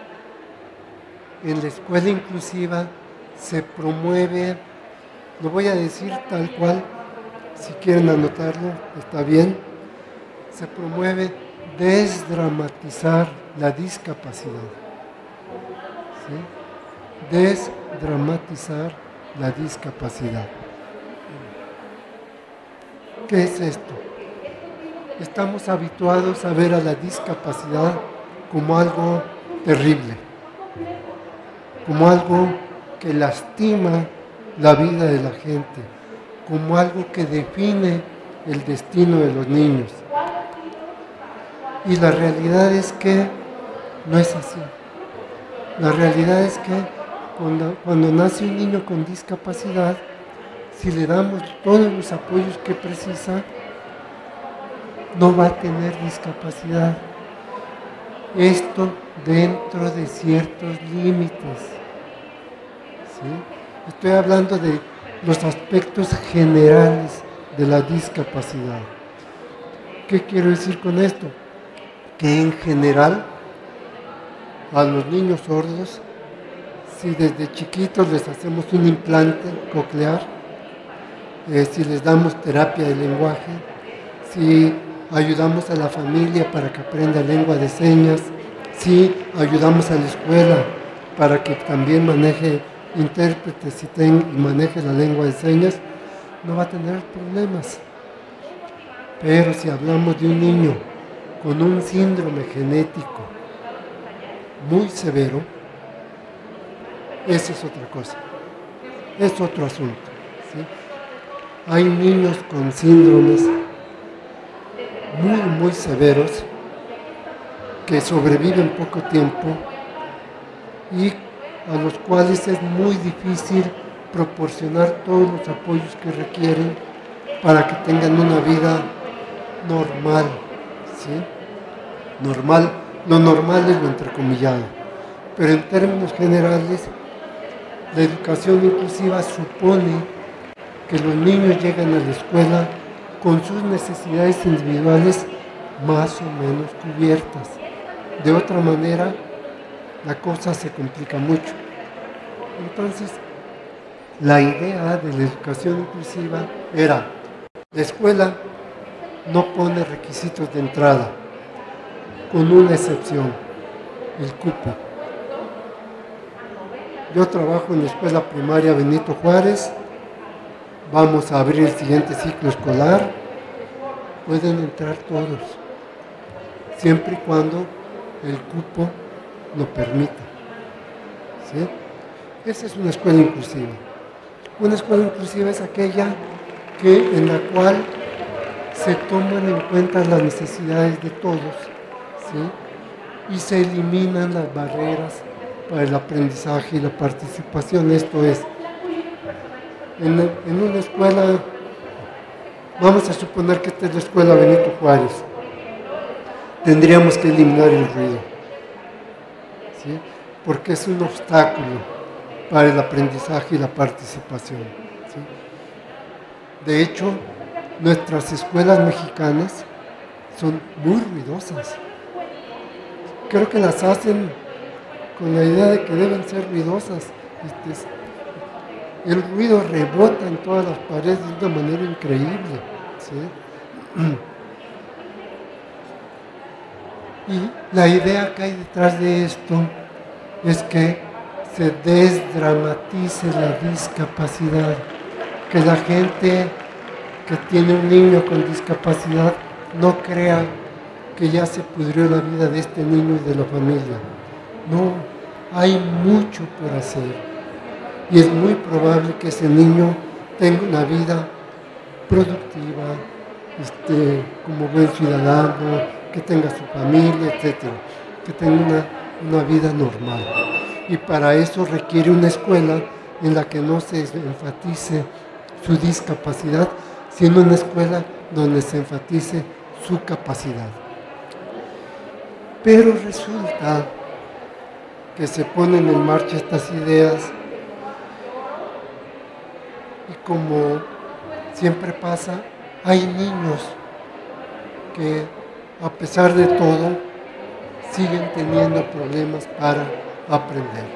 en la escuela inclusiva se promueve, lo voy a decir tal cual, si quieren anotarlo, está bien, se promueve desdramatizar la discapacidad. ¿sí? Desdramatizar la discapacidad. ¿Qué es esto? Estamos habituados a ver a la discapacidad como algo terrible, como algo que lastima la vida de la gente, como algo que define el destino de los niños. Y la realidad es que no es así. La realidad es que cuando, cuando nace un niño con discapacidad, si le damos todos los apoyos que precisa, no va a tener discapacidad. Esto dentro de ciertos límites. ¿sí? Estoy hablando de los aspectos generales de la discapacidad. ¿Qué quiero decir con esto? Que en general a los niños sordos, si desde chiquitos les hacemos un implante coclear, eh, si les damos terapia de lenguaje, si ayudamos a la familia para que aprenda lengua de señas, si ayudamos a la escuela para que también maneje intérpretes y, ten, y maneje la lengua de señas, no va a tener problemas. Pero si hablamos de un niño con un síndrome genético muy severo, eso es otra cosa, es otro asunto. ¿sí? hay niños con síndromes muy, muy severos que sobreviven poco tiempo y a los cuales es muy difícil proporcionar todos los apoyos que requieren para que tengan una vida normal, ¿sí? Normal, lo normal es lo entrecomillado, pero en términos generales, la educación inclusiva supone que los niños llegan a la escuela con sus necesidades individuales más o menos cubiertas. De otra manera, la cosa se complica mucho. Entonces, la idea de la educación inclusiva era, la escuela no pone requisitos de entrada, con una excepción, el cupo. Yo trabajo en la escuela primaria Benito Juárez, vamos a abrir el siguiente ciclo escolar, pueden entrar todos, siempre y cuando el cupo lo permita, ¿sí? Esa es una escuela inclusiva. Una escuela inclusiva es aquella que, en la cual se toman en cuenta las necesidades de todos, ¿sí? Y se eliminan las barreras para el aprendizaje y la participación. Esto es, en, en una escuela, vamos a suponer que esta es la escuela Benito Juárez, tendríamos que eliminar el ruido, ¿sí? Porque es un obstáculo para el aprendizaje y la participación, ¿sí? De hecho, nuestras escuelas mexicanas son muy ruidosas. Creo que las hacen con la idea de que deben ser ruidosas. Este, el ruido rebota en todas las paredes de una manera increíble, ¿sí? Y la idea que hay detrás de esto es que se desdramatice la discapacidad, que la gente que tiene un niño con discapacidad no crea que ya se pudrió la vida de este niño y de la familia. No, hay mucho por hacer y es muy probable que ese niño tenga una vida productiva, este, como buen ciudadano, que tenga su familia, etcétera, que tenga una, una vida normal. Y para eso requiere una escuela en la que no se enfatice su discapacidad, sino una escuela donde se enfatice su capacidad. Pero resulta que se ponen en marcha estas ideas y, como siempre pasa, hay niños que, a pesar de todo, siguen teniendo problemas para aprender,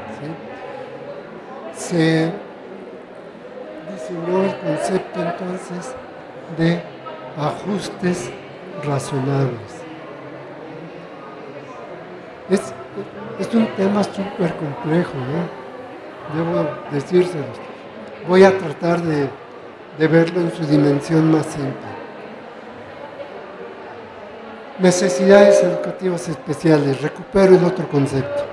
¿sí? Se diseñó el concepto entonces de ajustes razonables. Es, es un tema súper complejo, ¿no? Debo decírselos. Voy a tratar de, de verlo en su dimensión más simple. Necesidades educativas especiales. Recupero el otro concepto,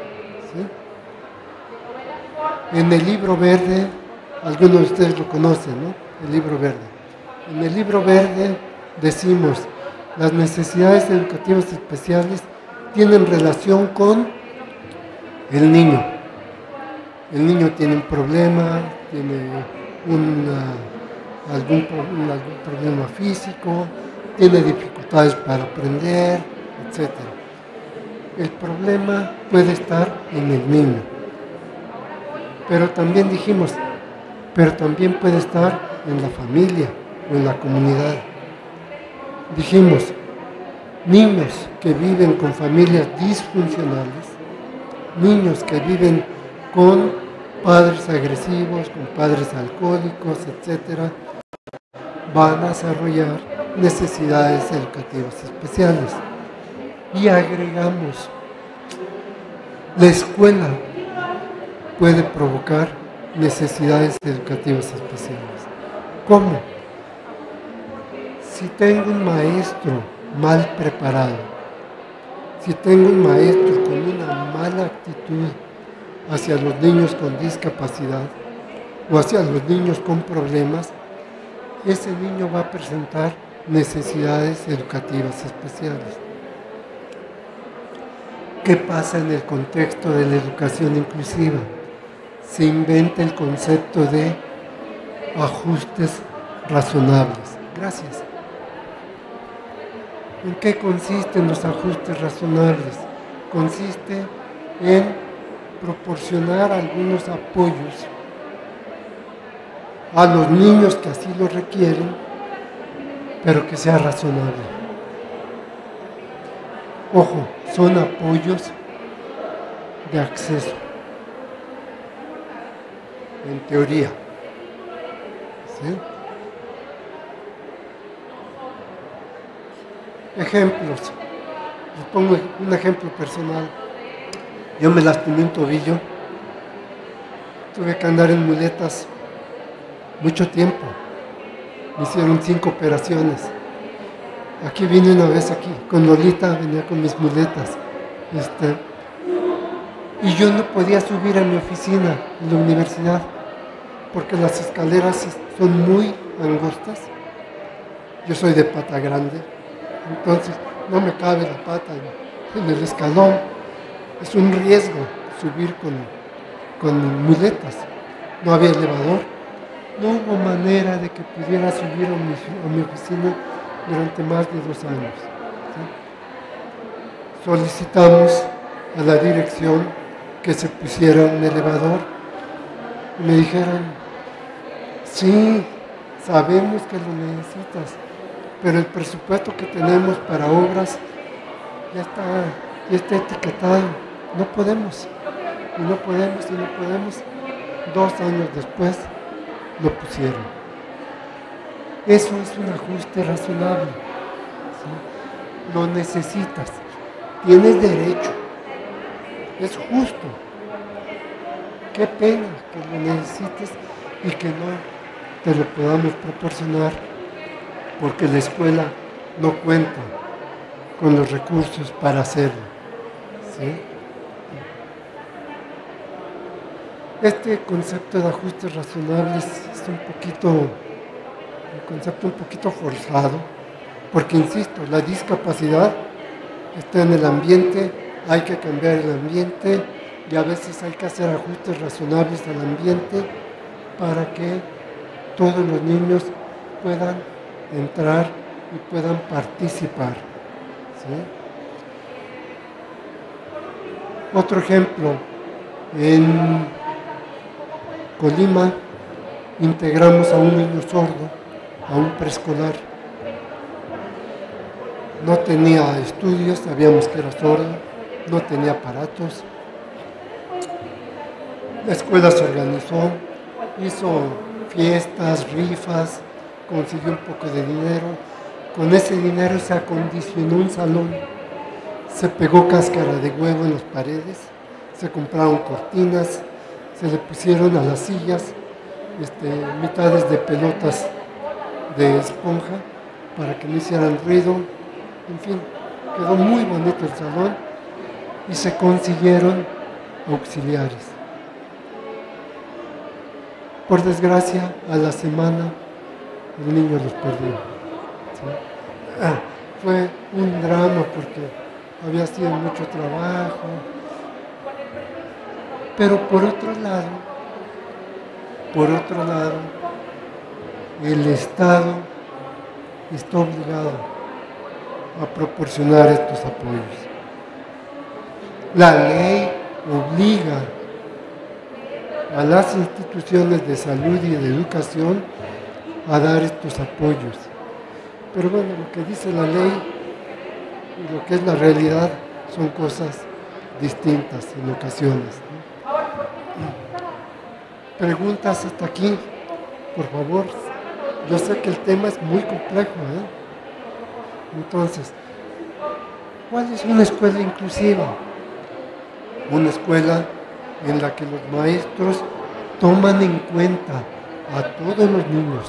¿sí? En el libro verde, algunos de ustedes lo conocen, ¿no? El libro verde. En el libro verde decimos, las necesidades educativas especiales tienen relación con el niño. El niño tiene un problema, tiene una, algún, un, algún problema físico, tiene dificultades para aprender, etcétera. El problema puede estar en el niño. Pero también dijimos, pero también puede estar en la familia o en la comunidad. Dijimos, niños que viven con familias disfuncionales, niños que viven con padres agresivos, con padres alcohólicos, etcétera, van a desarrollar necesidades educativas especiales. Y agregamos, la escuela puede provocar necesidades educativas especiales. ¿Cómo? Si tengo un maestro mal preparado, si tengo un maestro con una mala actitud hacia los niños con discapacidad o hacia los niños con problemas, ese niño va a presentar necesidades educativas especiales. ¿Qué pasa en el contexto de la educación inclusiva? Se inventa el concepto de ajustes razonables. Gracias. ¿En qué consisten los ajustes razonables? Consiste en proporcionar algunos apoyos a los niños que así lo requieren, pero que sea razonable. Ojo, son apoyos de acceso, en teoría. ¿Sí? Ejemplos. Les pongo un ejemplo personal. Yo me lastimé un tobillo. Tuve que andar en muletas mucho tiempo. Me hicieron cinco operaciones. Aquí vine una vez aquí, con Lolita, venía con mis muletas. Este, y yo no podía subir a mi oficina en la universidad, porque las escaleras son muy angostas. Yo soy de pata grande, entonces no me cabe la pata en, en el escalón. Es un riesgo subir con, con muletas. No había elevador. No hubo manera de que pudiera subir a mi, a mi oficina durante más de dos años. ¿Sí? Solicitamos a la dirección que se pusiera un elevador. Y me dijeron, sí, sabemos que lo necesitas, pero el presupuesto que tenemos para obras ya está, ya está etiquetado. No podemos, y no podemos, y no podemos. Dos años después lo pusieron. Eso es un ajuste razonable. ¿Sí? Lo necesitas, tienes derecho, es justo. Qué pena que lo necesites y que no te lo podamos proporcionar porque la escuela no cuenta con los recursos para hacerlo. ¿Sí? Este concepto de ajustes razonables es un poquito, un concepto un poquito forzado, porque insisto, la discapacidad está en el ambiente, hay que cambiar el ambiente y a veces hay que hacer ajustes razonables al ambiente para que todos los niños puedan entrar y puedan participar. ¿Sí? Otro ejemplo, en Colima integramos a un niño sordo a un preescolar. No tenía estudios, sabíamos que era sordo, no tenía aparatos. La escuela se organizó, hizo fiestas, rifas, consiguió un poco de dinero. Con ese dinero se acondicionó un salón, se pegó cáscara de huevo en las paredes, se compraron cortinas, se le pusieron a las sillas este, mitades de pelotas de esponja para que no hicieran ruido. En fin, quedó muy bonito el salón y se consiguieron auxiliares. Por desgracia, a la semana el niño los perdió. ¿Sí? Ah, fue un drama porque había sido mucho trabajo. Pero por otro lado, por otro lado, el Estado está obligado a proporcionar estos apoyos. La ley obliga a las instituciones de salud y de educación a dar estos apoyos. Pero bueno, lo que dice la ley y lo que es la realidad son cosas distintas en ocasiones, ¿no? Preguntas hasta aquí, por favor. Yo sé que el tema es muy complejo, ¿eh? Entonces, ¿cuál es una escuela inclusiva? Una escuela en la que los maestros toman en cuenta a todos los niños.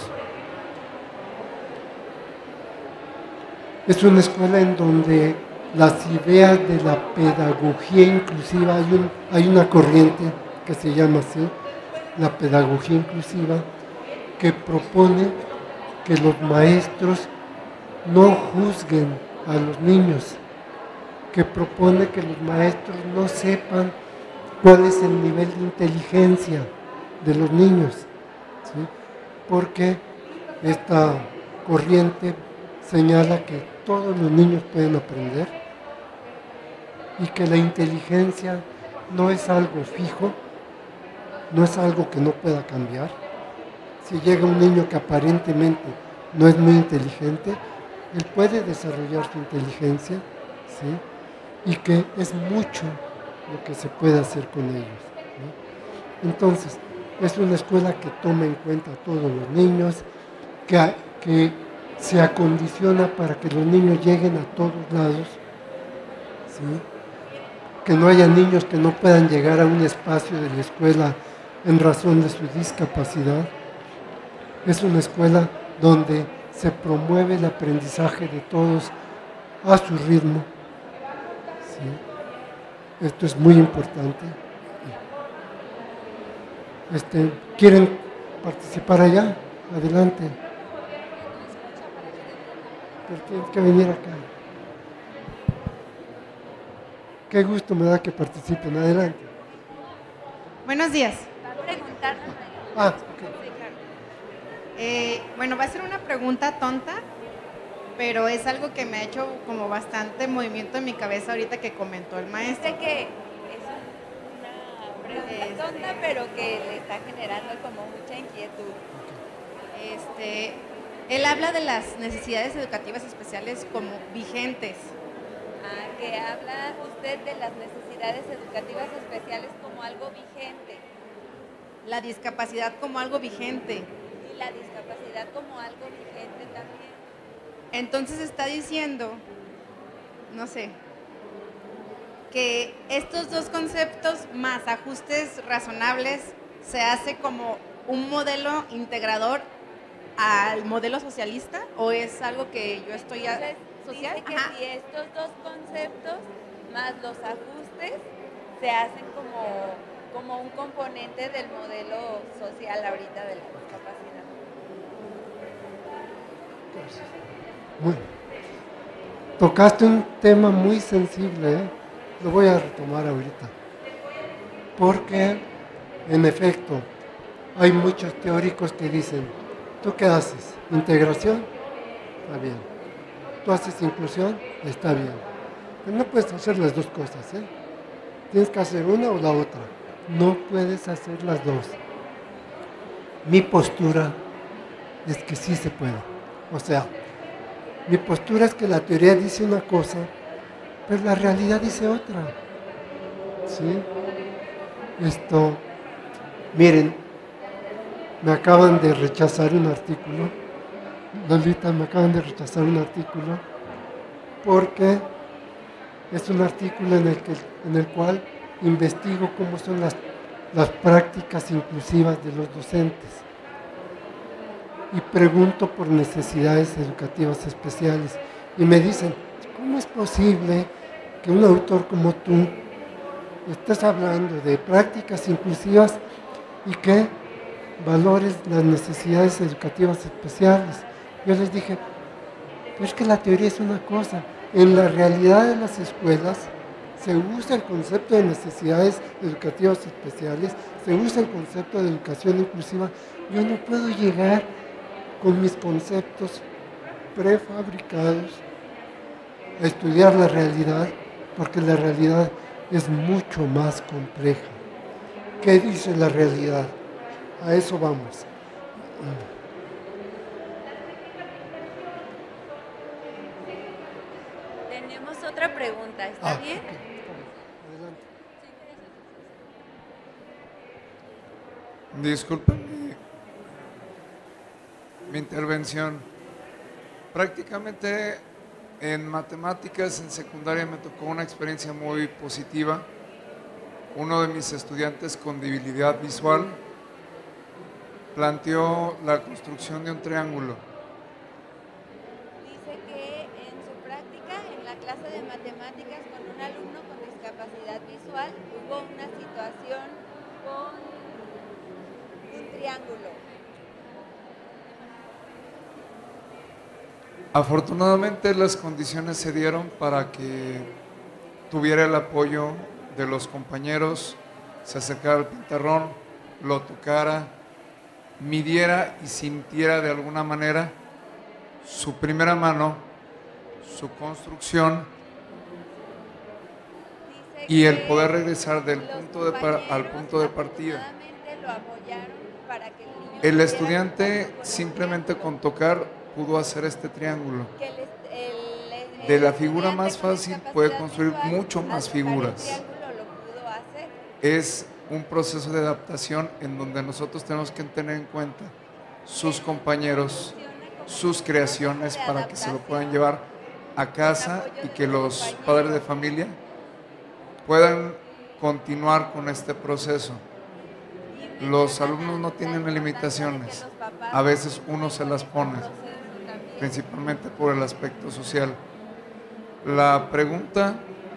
Es una escuela en donde las ideas de la pedagogía inclusiva, hay, un, hay una corriente que se llama así, la pedagogía inclusiva, que propone que los maestros no juzguen a los niños, que propone que los maestros no sepan cuál es el nivel de inteligencia de los niños, ¿sí? Porque esta corriente señala que todos los niños pueden aprender y que la inteligencia no es algo fijo, no es algo que no pueda cambiar. Si llega un niño que aparentemente no es muy inteligente, él puede desarrollar su inteligencia, ¿sí? Y que es mucho lo que se puede hacer con ellos, ¿no? Entonces, es una escuela que toma en cuenta a todos los niños, que, que se acondiciona para que los niños lleguen a todos lados, ¿sí? Que no haya niños que no puedan llegar a un espacio de la escuela en razón de su discapacidad. Es una escuela donde se promueve el aprendizaje de todos a su ritmo, ¿sí? Esto es muy importante. Este, ¿Quieren participar allá? Adelante. Pero tienes que venir acá. Qué gusto me da que participen. Adelante. Buenos días. Ah, ok. Eh, bueno, va a ser una pregunta tonta, pero es algo que me ha hecho como bastante movimiento en mi cabeza ahorita que comentó el maestro. Sé que es una pregunta Este- tonta, pero que le está generando como mucha inquietud. Este, él habla de las necesidades educativas especiales como vigentes. Ah, que habla usted de las necesidades educativas especiales como algo vigente La discapacidad como algo vigente. y la discapacidad como algo vigente también. Entonces está diciendo, no sé, que estos dos conceptos más ajustes razonables se hace como un modelo integrador al modelo socialista, o es algo que yo estoy a- Entonces, social. dice que Ajá. si estos dos conceptos más los ajustes se hacen como, como un componente del modelo social ahorita de la discapacidad. Muy. Tocaste un tema muy sensible, ¿eh? Lo voy a retomar ahorita. Porque, en efecto, hay muchos teóricos que dicen, ¿tú qué haces? ¿Integración? Está bien. ¿Tú haces inclusión? Está bien. Pero no puedes hacer las dos cosas, ¿eh? Tienes que hacer una o la otra. No puedes hacer las dos. Mi postura es que sí se puede. O sea, mi postura es que la teoría dice una cosa, pero la realidad dice otra. ¿Sí? Esto, miren, me acaban de rechazar un artículo, Lolita, me acaban de rechazar un artículo, porque es un artículo en el, que, en el cual investigo cómo son las, las prácticas inclusivas de los docentes y pregunto por necesidades educativas especiales. Y me dicen, ¿cómo es posible que un autor como tú estés hablando de prácticas inclusivas y que valores las necesidades educativas especiales? Yo les dije, pero es que la teoría es una cosa, en la realidad de las escuelas se usa el concepto de necesidades educativas especiales, se usa el concepto de educación inclusiva. Yo no puedo llegar con mis conceptos prefabricados a estudiar la realidad, porque la realidad es mucho más compleja. ¿Qué dice la realidad? A eso vamos. Tenemos otra pregunta, ¿está Ah, bien? ok, adelante. Disculpen mi, mi intervención. Prácticamente en matemáticas en secundaria me tocó una experiencia muy positiva. Uno de mis estudiantes con debilidad visual planteó la construcción de un triángulo. Dice que en su práctica, en la clase de matemáticas con un alumno con discapacidad visual, hubo una situación con un triángulo. Afortunadamente las condiciones se dieron para que tuviera el apoyo de los compañeros, se acercara al pizarrón, lo tocara, midiera y sintiera de alguna manera su primera mano, su construcción y el poder regresar del punto de par- al punto de partida. El estudiante simplemente con tocar pudo hacer este triángulo. De la figura más fácil puede construir mucho más figuras. Es un proceso de adaptación en donde nosotros tenemos que tener en cuenta sus compañeros, sus creaciones para que se lo puedan llevar a casa y que los padres de familia puedan continuar con este proceso. Los alumnos no tienen limitaciones, a veces uno se las pone, principalmente por el aspecto social. La pregunta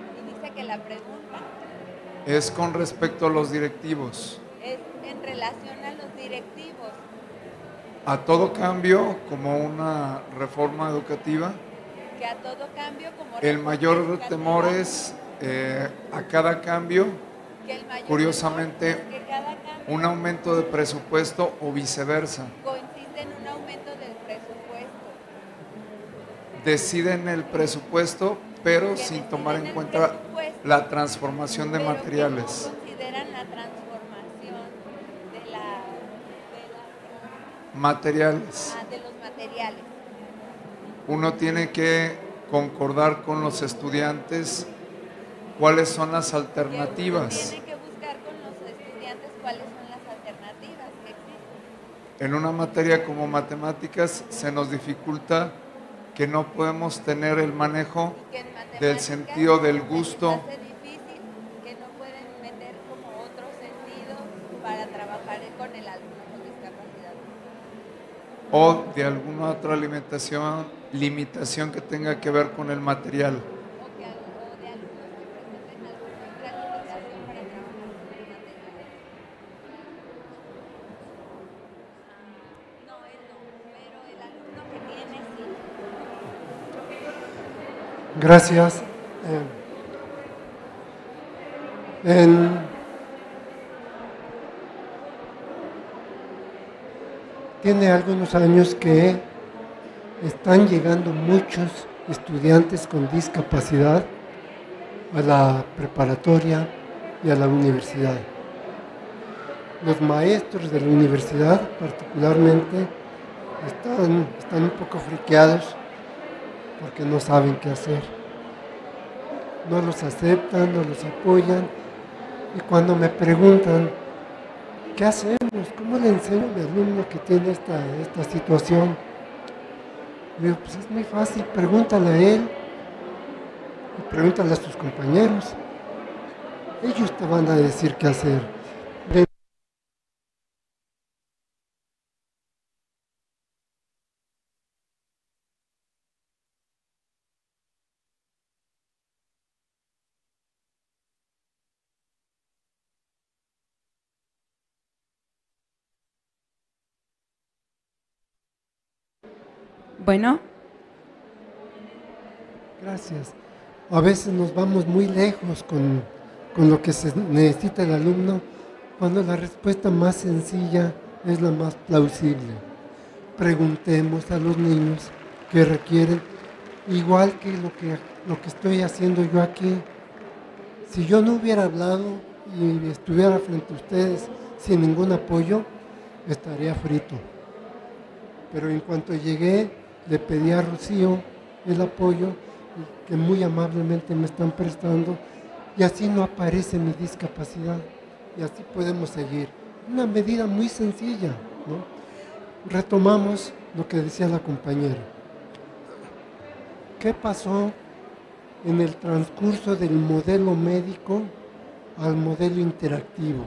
es con respecto a los directivos. Es en relación a los directivos. A todo cambio, como una reforma educativa, Que a todo cambio, como el mayor temor es eh, a cada cambio, que el mayor curiosamente, temor es que cada cambio un aumento de presupuesto o viceversa. consiste en un aumento del presupuesto. Deciden el presupuesto, pero sin tomar en cuenta la transformación de Pero que materiales. no consideran la transformación de, la, de, la- Materiales. ah, de los materiales. Uno tiene que concordar con los estudiantes cuáles son las Que uno alternativas. tiene que buscar con los estudiantes cuáles son las alternativas que existen. En una materia como matemáticas se nos dificulta que no podemos tener el manejo Y que en matemáticas del sentido del se les gusto hace difícil, que no pueden meter como otro sentido para trabajar con el alumno con discapacidad. o de alguna otra limitación, limitación que tenga que ver con el material. O, que, o de alumnos que presenten alguna otra limitación para trabajar con el material. No, él no, pero el alumno que tiene sí. Gracias. Eh, en, tiene algunos años que están llegando muchos estudiantes con discapacidad a la preparatoria y a la universidad. Los maestros de la universidad particularmente están, están un poco friqueados porque no saben qué hacer. No los aceptan, no los apoyan. Y cuando me preguntan, ¿qué hacemos? ¿Cómo le enseño a mi alumno que tiene esta, esta situación? Le digo, pues es muy fácil, pregúntale a él y pregúntale a sus compañeros. Ellos te van a decir qué hacer. De Bueno, Gracias. A veces nos vamos muy lejos con, con lo que se necesita el alumno, cuando la respuesta más sencilla es la más plausible. Preguntemos a los niños qué requieren, igual que lo que, lo que estoy haciendo yo aquí. Si yo no hubiera hablado y estuviera frente a ustedes sin ningún apoyo, estaría frito. Pero en cuanto llegué, le pedí a Rocío el apoyo que muy amablemente me están prestando, y así no aparece mi discapacidad y así podemos seguir. Una medida muy sencilla, ¿no? Retomamos lo que decía la compañera. ¿Qué pasó en el transcurso del modelo médico al modelo interactivo?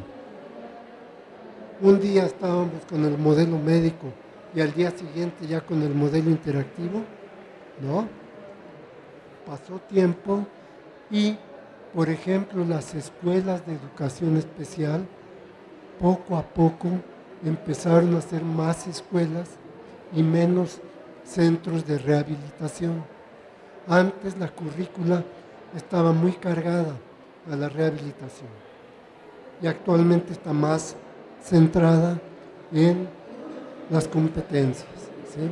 Un día estábamos con el modelo médico y al día siguiente ya con el modelo interactivo, ¿no? Pasó tiempo y, por ejemplo, las escuelas de educación especial, poco a poco empezaron a ser más escuelas y menos centros de rehabilitación. Antes la currícula estaba muy cargada a la rehabilitación y actualmente está más centrada en las competencias, ¿sí?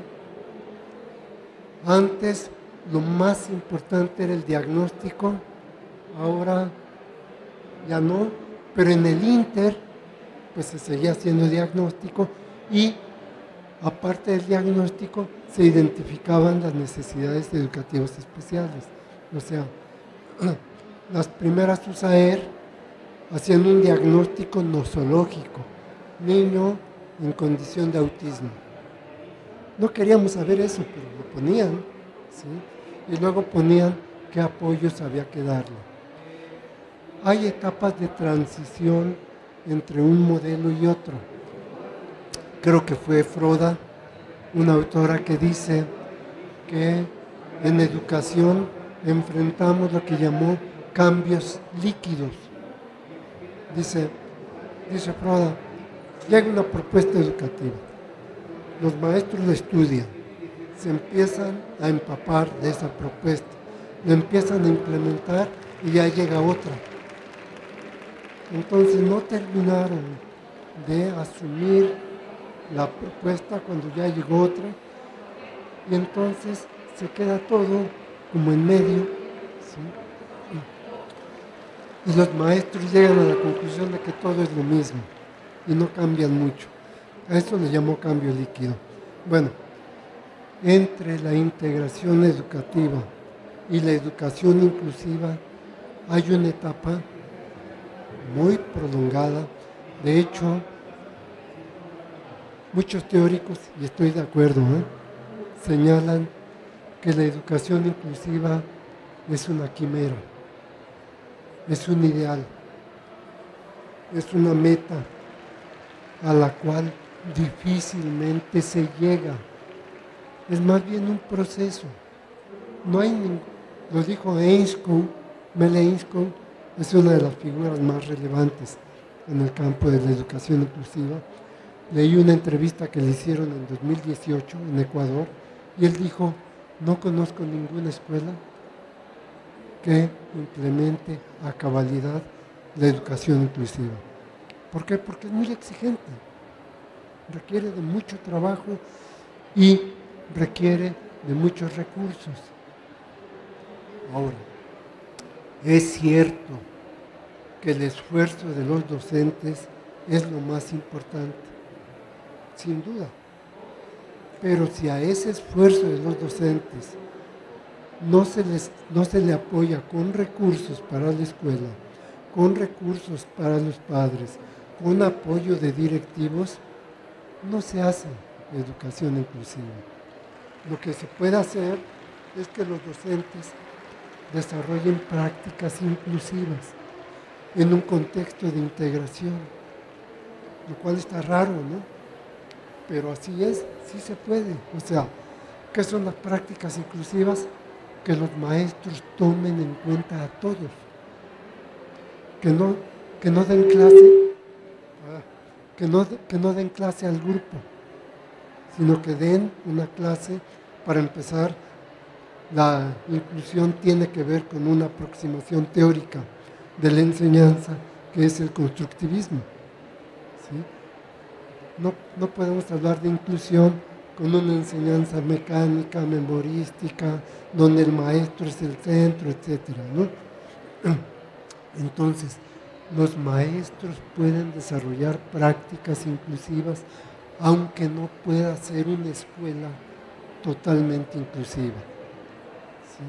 Antes lo más importante era el diagnóstico, ahora ya no, pero en el Inter pues se seguía haciendo diagnóstico y aparte del diagnóstico se identificaban las necesidades educativas especiales. O sea, las primeras USAER hacían un diagnóstico nosológico, niño en condición de autismo. No queríamos saber eso, pero lo ponían, ¿sí? Y luego ponían qué apoyos había que darle. Hay etapas de transición entre un modelo y otro. Creo que fue Froda, una autora que dice que en educación enfrentamos lo que llamó cambios líquidos. Dice, dice Froda, llega una propuesta educativa, los maestros la estudian, se empiezan a empapar de esa propuesta, la empiezan a implementar y ya llega otra. Entonces no terminaron de asumir la propuesta cuando ya llegó otra y entonces se queda todo como en medio, ¿sí? Y los maestros llegan a la conclusión de que todo es lo mismo y no cambian mucho. A eso le llamó cambio líquido. Bueno, entre la integración educativa y la educación inclusiva hay una etapa muy prolongada. De hecho, muchos teóricos, y estoy de acuerdo, ¿eh? señalan que la educación inclusiva es una quimera, es un ideal, es una meta a la cual difícilmente se llega. Es más bien un proceso. No hay ningún, lo dijo Ainscough, Mel Ainscough, es una de las figuras más relevantes en el campo de la educación inclusiva. Leí una entrevista que le hicieron en dos mil dieciocho en Ecuador y él dijo, no conozco ninguna escuela que implemente a cabalidad la educación inclusiva. ¿Por qué? Porque es muy exigente, requiere de mucho trabajo y requiere de muchos recursos. Ahora, es cierto que el esfuerzo de los docentes es lo más importante, sin duda. Pero si a ese esfuerzo de los docentes no se, les, no se le apoya con recursos para la escuela, con recursos para los padres, con apoyo de directivos, no se hace educación inclusiva. Lo que se puede hacer es que los docentes desarrollen prácticas inclusivas en un contexto de integración, lo cual está raro, ¿no? Pero así es, sí se puede. O sea, ¿qué son las prácticas inclusivas? Que los maestros tomen en cuenta a todos, que no, que no den clase, que no, que no den clase al grupo, sino que den una clase. Para empezar, la inclusión tiene que ver con una aproximación teórica de la enseñanza, que es el constructivismo, ¿sí? No, no podemos hablar de inclusión con una enseñanza mecánica, memorística, donde el maestro es el centro, etcétera, ¿no? Entonces, los maestros pueden desarrollar prácticas inclusivas, aunque no pueda ser una escuela totalmente inclusiva, ¿sí?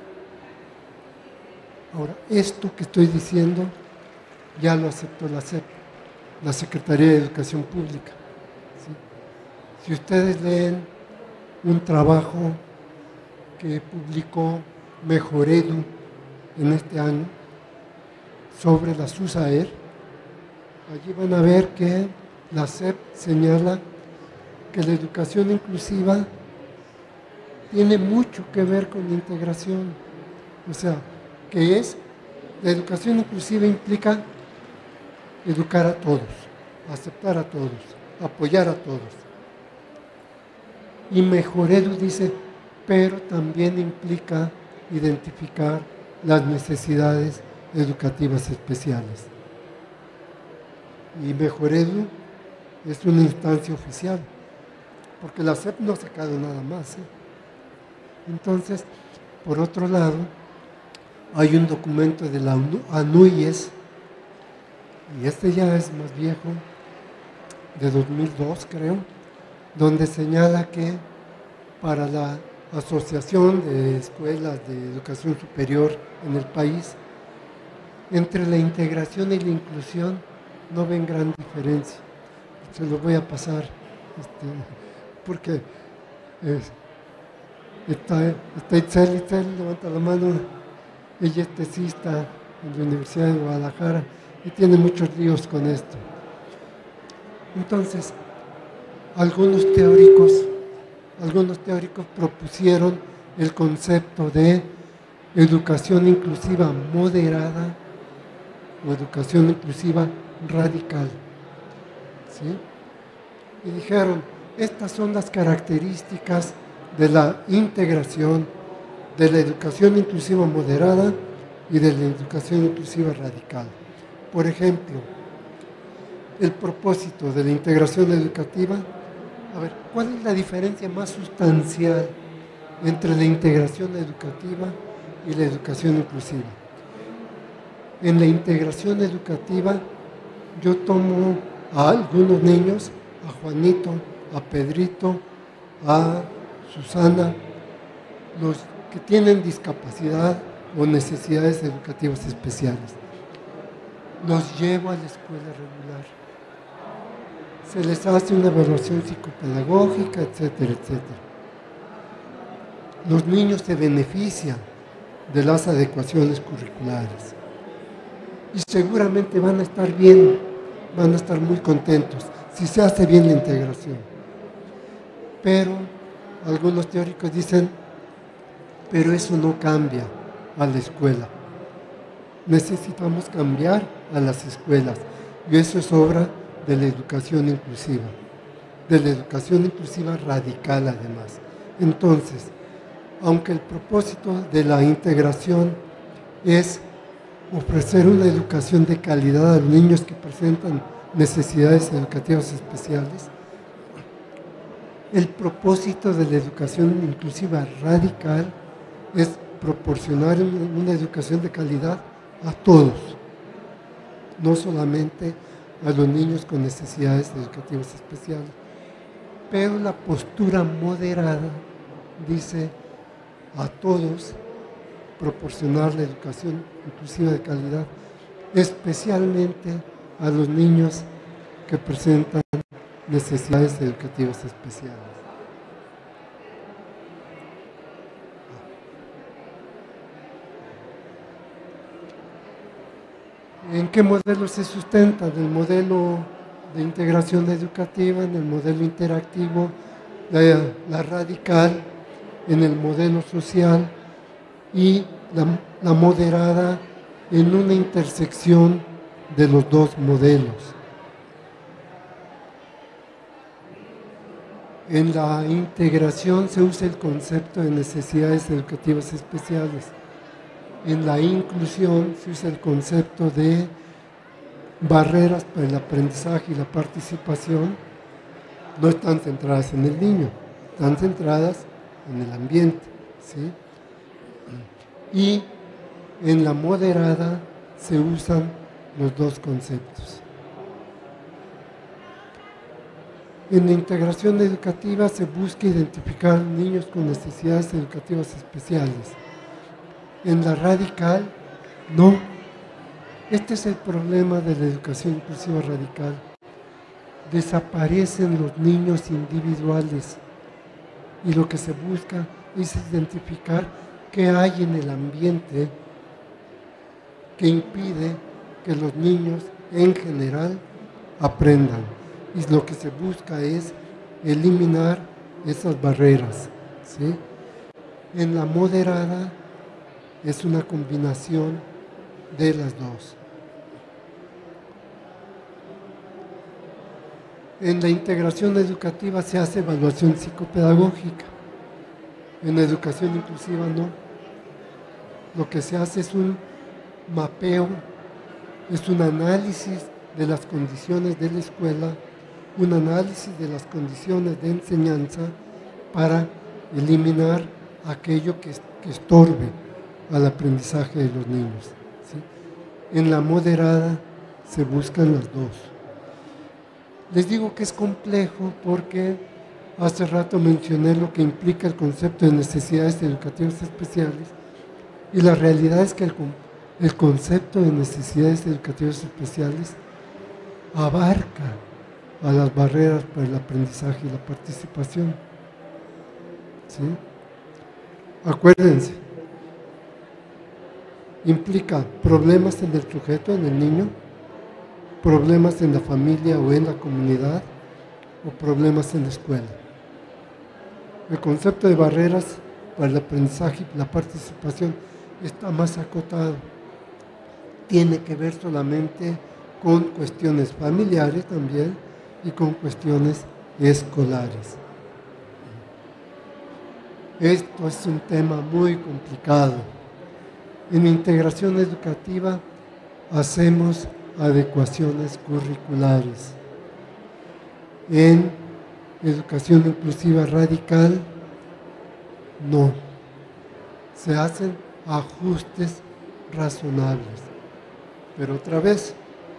Ahora, esto que estoy diciendo ya lo aceptó la S E P, la Secretaría de Educación Pública, ¿sí? Si ustedes leen un trabajo que publicó Mejoredu en este año sobre las USAER, allí van a ver que la S E P señala que la educación inclusiva tiene mucho que ver con la integración. O sea, que es, la educación inclusiva implica educar a todos, aceptar a todos, apoyar a todos. Y Mejoredu dice, pero también implica identificar las necesidades educativas especiales. Y Mejoredu es una instancia oficial, porque la S E P no ha sacado nada más, ¿eh? Entonces, por otro lado, hay un documento de la ANUYES, y este ya es más viejo, de dos mil dos creo, donde señala que para la Asociación de Escuelas de Educación Superior en el país, entre la integración y la inclusión no ven gran diferencia. Se los voy a pasar, este, porque eh, está, está Itzel, Itzel, levanta la mano, ella es tesista en la Universidad de Guadalajara y tiene muchos líos con esto. Entonces, algunos teóricos, algunos teóricos propusieron el concepto de educación inclusiva moderada o educación inclusiva radical, ¿sí? Y dijeron, estas son las características de la integración de la educación inclusiva moderada y de la educación inclusiva radical. Por ejemplo, el propósito de la integración educativa. A ver, ¿cuál es la diferencia más sustancial entre la integración educativa y la educación inclusiva? En la integración educativa, yo tomo a algunos niños, a Juanito, a Pedrito, a Susana, los que tienen discapacidad o necesidades educativas especiales. Los llevo a la escuela regular. Se les hace una evaluación psicopedagógica, etcétera, etcétera. Los niños se benefician de las adecuaciones curriculares y seguramente van a estar bien, van a estar muy contentos si se hace bien la integración. Pero algunos teóricos dicen, pero eso no cambia a la escuela. Necesitamos cambiar a las escuelas y eso es obra de la educación inclusiva, de la educación inclusiva radical además. Entonces, aunque el propósito de la integración es ofrecer una educación de calidad a los niños que presentan necesidades educativas especiales, el propósito de la educación inclusiva radical es proporcionar una educación de calidad a todos, no solamente a los niños con necesidades educativas especiales. Pero la postura moderada dice a todos proporcionar la educación inclusiva de calidad, especialmente a los niños que presentan necesidades educativas especiales. ¿En qué modelo se sustenta? En el modelo de integración educativa, en el modelo interactivo, la, la radical, en el modelo social y la, la moderada en una intersección de los dos modelos. En la integración se usa el concepto de necesidades educativas especiales. En la inclusión se usa el concepto de barreras para el aprendizaje y la participación. No están centradas en el niño, están centradas en el ambiente, ¿sí? Y en la moderada se usan los dos conceptos. En la integración educativa se busca identificar niños con necesidades educativas especiales. En la radical, no. Este es el problema de la educación inclusiva radical. Desaparecen los niños individuales y lo que se busca es identificar qué hay en el ambiente que impide que los niños en general aprendan. Y lo que se busca es eliminar esas barreras, ¿sí? En la moderada es una combinación de las dos. En la integración educativa se hace evaluación psicopedagógica. En la educación inclusiva no. Lo que se hace es un mapeo, es un análisis de las condiciones de la escuela, un análisis de las condiciones de enseñanza para eliminar aquello que, que estorbe al aprendizaje de los niños, ¿sí? En la moderada se buscan las dos. Les digo que es complejo porque hace rato mencioné lo que implica el concepto de necesidades educativas especiales y la realidad es que el, el concepto de necesidades educativas especiales abarca a las barreras para el aprendizaje y la participación, ¿sí? Acuérdense, implica problemas en el sujeto, en el niño, problemas en la familia o en la comunidad, o problemas en la escuela. El concepto de barreras para el aprendizaje y la participación está más acotado. Tiene que ver solamente con cuestiones familiares también y con cuestiones escolares. Esto es un tema muy complicado. En integración educativa hacemos adecuaciones curriculares. En educación inclusiva radical, no. Se hacen ajustes razonables. Pero otra vez,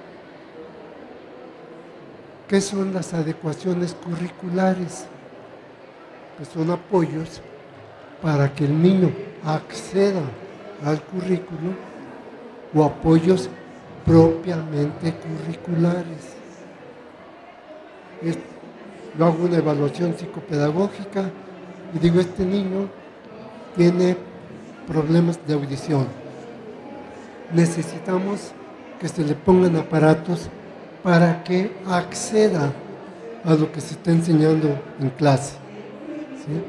¿qué son las adecuaciones curriculares? Que son apoyos para que el niño acceda al currículo o apoyos propiamente curriculares. Yo hago una evaluación psicopedagógica y digo, este niño tiene problemas de audición. Necesitamos que se le pongan aparatos para que acceda a lo que se está enseñando en clase, ¿sí?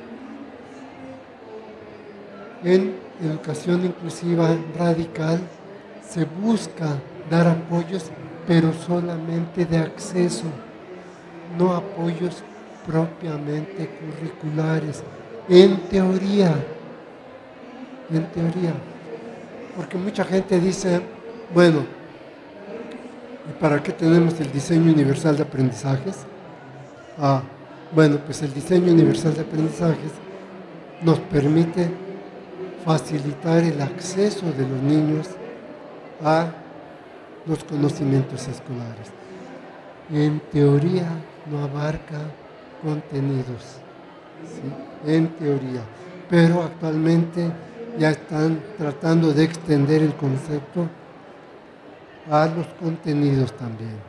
En educación inclusiva radical se busca dar apoyos, pero solamente de acceso, no apoyos propiamente curriculares, en teoría, en teoría. Porque mucha gente dice, bueno, ¿y para qué tenemos el diseño universal de aprendizajes? Ah, bueno, pues el diseño universal de aprendizajes nos permite facilitar el acceso de los niños a los conocimientos escolares. En teoría no abarca contenidos, ¿sí? En teoría, pero actualmente ya están tratando de extender el concepto a los contenidos también.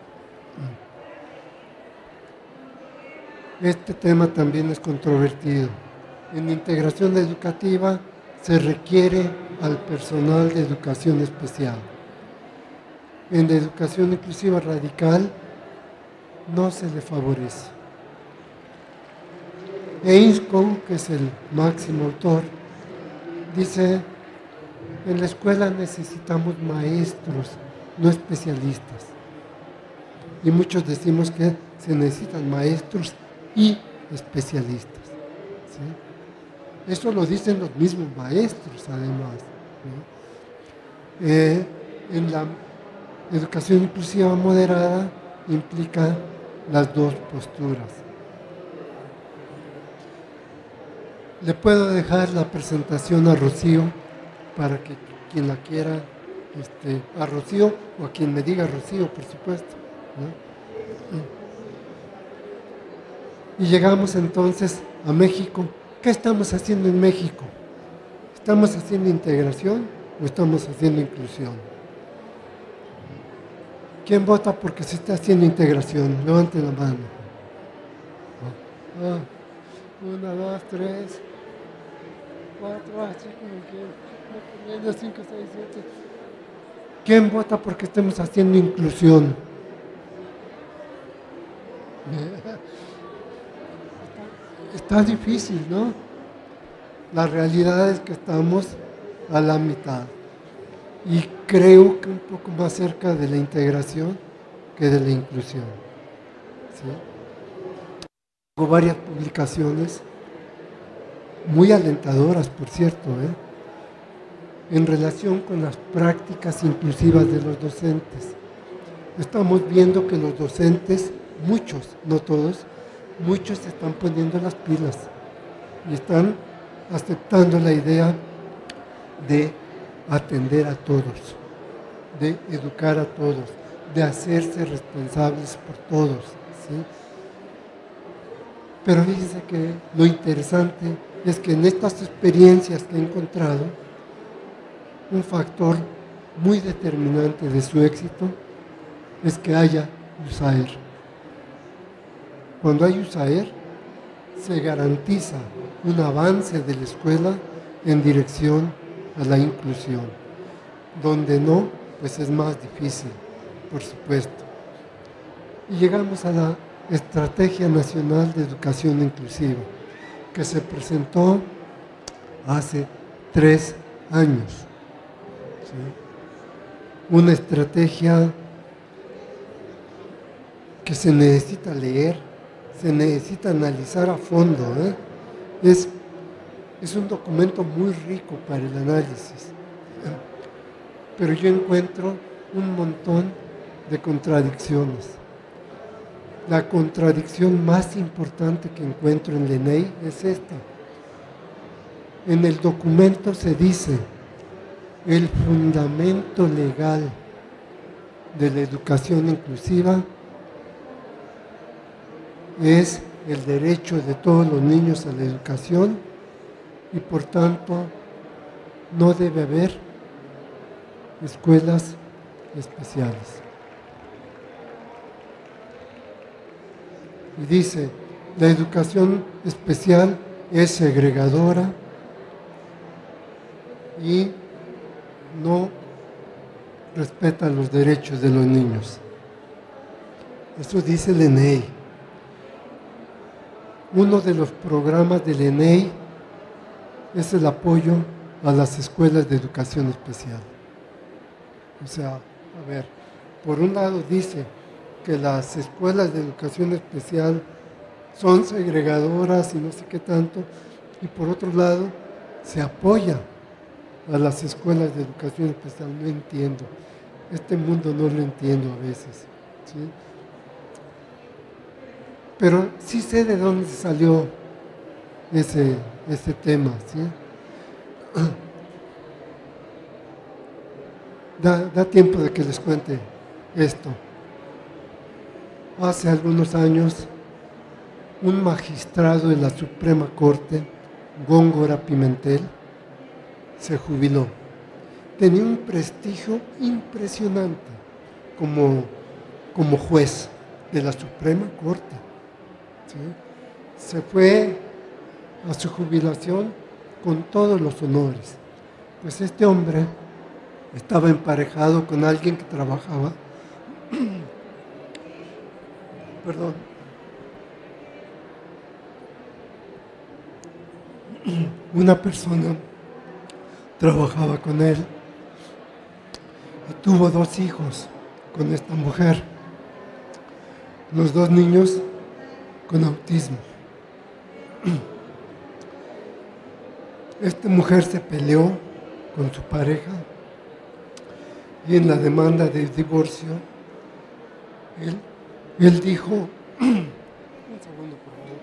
Este tema también es controvertido. En integración educativa se requiere al personal de educación especial. En la educación inclusiva radical no se le favorece. Einscow, que es el máximo autor, dice, en la escuela necesitamos maestros, no especialistas. Y muchos decimos que se necesitan maestros y especialistas, ¿sí? Eso lo dicen los mismos maestros, además, ¿no? Eh, en la educación inclusiva moderada implica las dos posturas. Le puedo dejar la presentación a Rocío para que quien la quiera, este, a Rocío o a quien me diga Rocío, por supuesto, ¿no? Y llegamos entonces a México. ¿Qué estamos haciendo en México? ¿Estamos haciendo integración o estamos haciendo inclusión? ¿Quién vota porque se está haciendo integración? Levanten la mano. Ah, una, dos, tres, cuatro, así como que, cinco, seis, siete. ¿Quién vota porque estemos haciendo inclusión? Está, está difícil, ¿no? La realidad es que estamos a la mitad. Y creo que un poco más cerca de la integración que de la inclusión. ¿sí? Tengo varias publicaciones muy alentadoras, por cierto, ¿eh? en relación con las prácticas inclusivas de los docentes. Estamos viendo que los docentes, muchos, no todos, muchos se están poniendo las pilas y están aceptando la idea de atender a todos, de educar a todos, de hacerse responsables por todos, ¿sí? Pero fíjense que lo interesante es que en estas experiencias que he encontrado, un factor muy determinante de su éxito es que haya USAER. Cuando hay USAER, se garantiza un avance de la escuela en dirección a la inclusión. Donde no, pues es más difícil, por supuesto. Y llegamos a la Estrategia Nacional de Educación Inclusiva, que se presentó hace tres años. ¿Sí? Una estrategia que se necesita leer, se necesita analizar a fondo, ¿eh? Es, es un documento muy rico para el análisis, pero yo encuentro un montón de contradicciones. La contradicción más importante que encuentro en la E N E I es esta. En el documento se dice: el fundamento legal de la educación inclusiva es el derecho de todos los niños a la educación y por tanto no debe haber escuelas especiales. Y dice, la educación especial es segregadora y no respeta los derechos de los niños. Eso dice el E N E I. Uno de los programas del E N E I es el apoyo a las escuelas de educación especial. O sea, a ver, por un lado dice que las escuelas de educación especial son segregadoras y no sé qué tanto, y por otro lado se apoya a las escuelas de educación especial. No entiendo, este mundo no lo entiendo a veces, ¿sí? Pero sí sé de dónde salió ese, ese tema, ¿sí? Da, da tiempo de que les cuente esto. Hace algunos años, un magistrado de la Suprema Corte, Góngora Pimentel, se jubiló. Tenía un prestigio impresionante como, como juez de la Suprema Corte, ¿sí? Se fue a su jubilación con todos los honores. Pues este hombre estaba emparejado con alguien que trabajaba, perdón, una persona trabajaba con él y tuvo dos hijos con esta mujer, los dos niños con autismo. Esta mujer se peleó con su pareja y en la demanda de divorcio él, él dijo, un segundo por favor,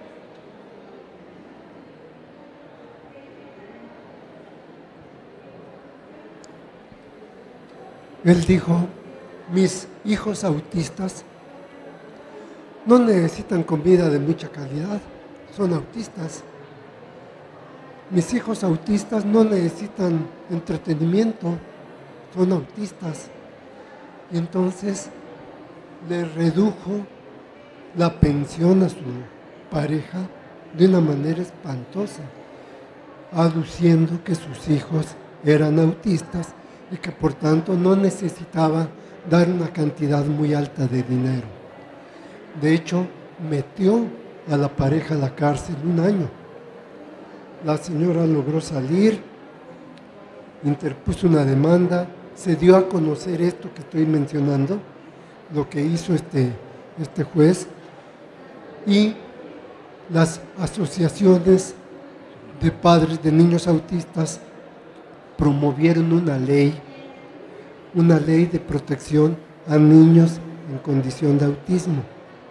él dijo, mis hijos autistas no necesitan comida de mucha calidad, son autistas. Mis hijos autistas no necesitan entretenimiento, son autistas. Y entonces le redujo la pensión a su pareja de una manera espantosa, aduciendo que sus hijos eran autistas y que por tanto no necesitaba dar una cantidad muy alta de dinero. De hecho, metió a la pareja a la cárcel un año. La señora logró salir, interpuso una demanda, se dio a conocer esto que estoy mencionando, lo que hizo este, este juez, y las asociaciones de padres de niños autistas promovieron una ley, una ley de protección a niños en condición de autismo.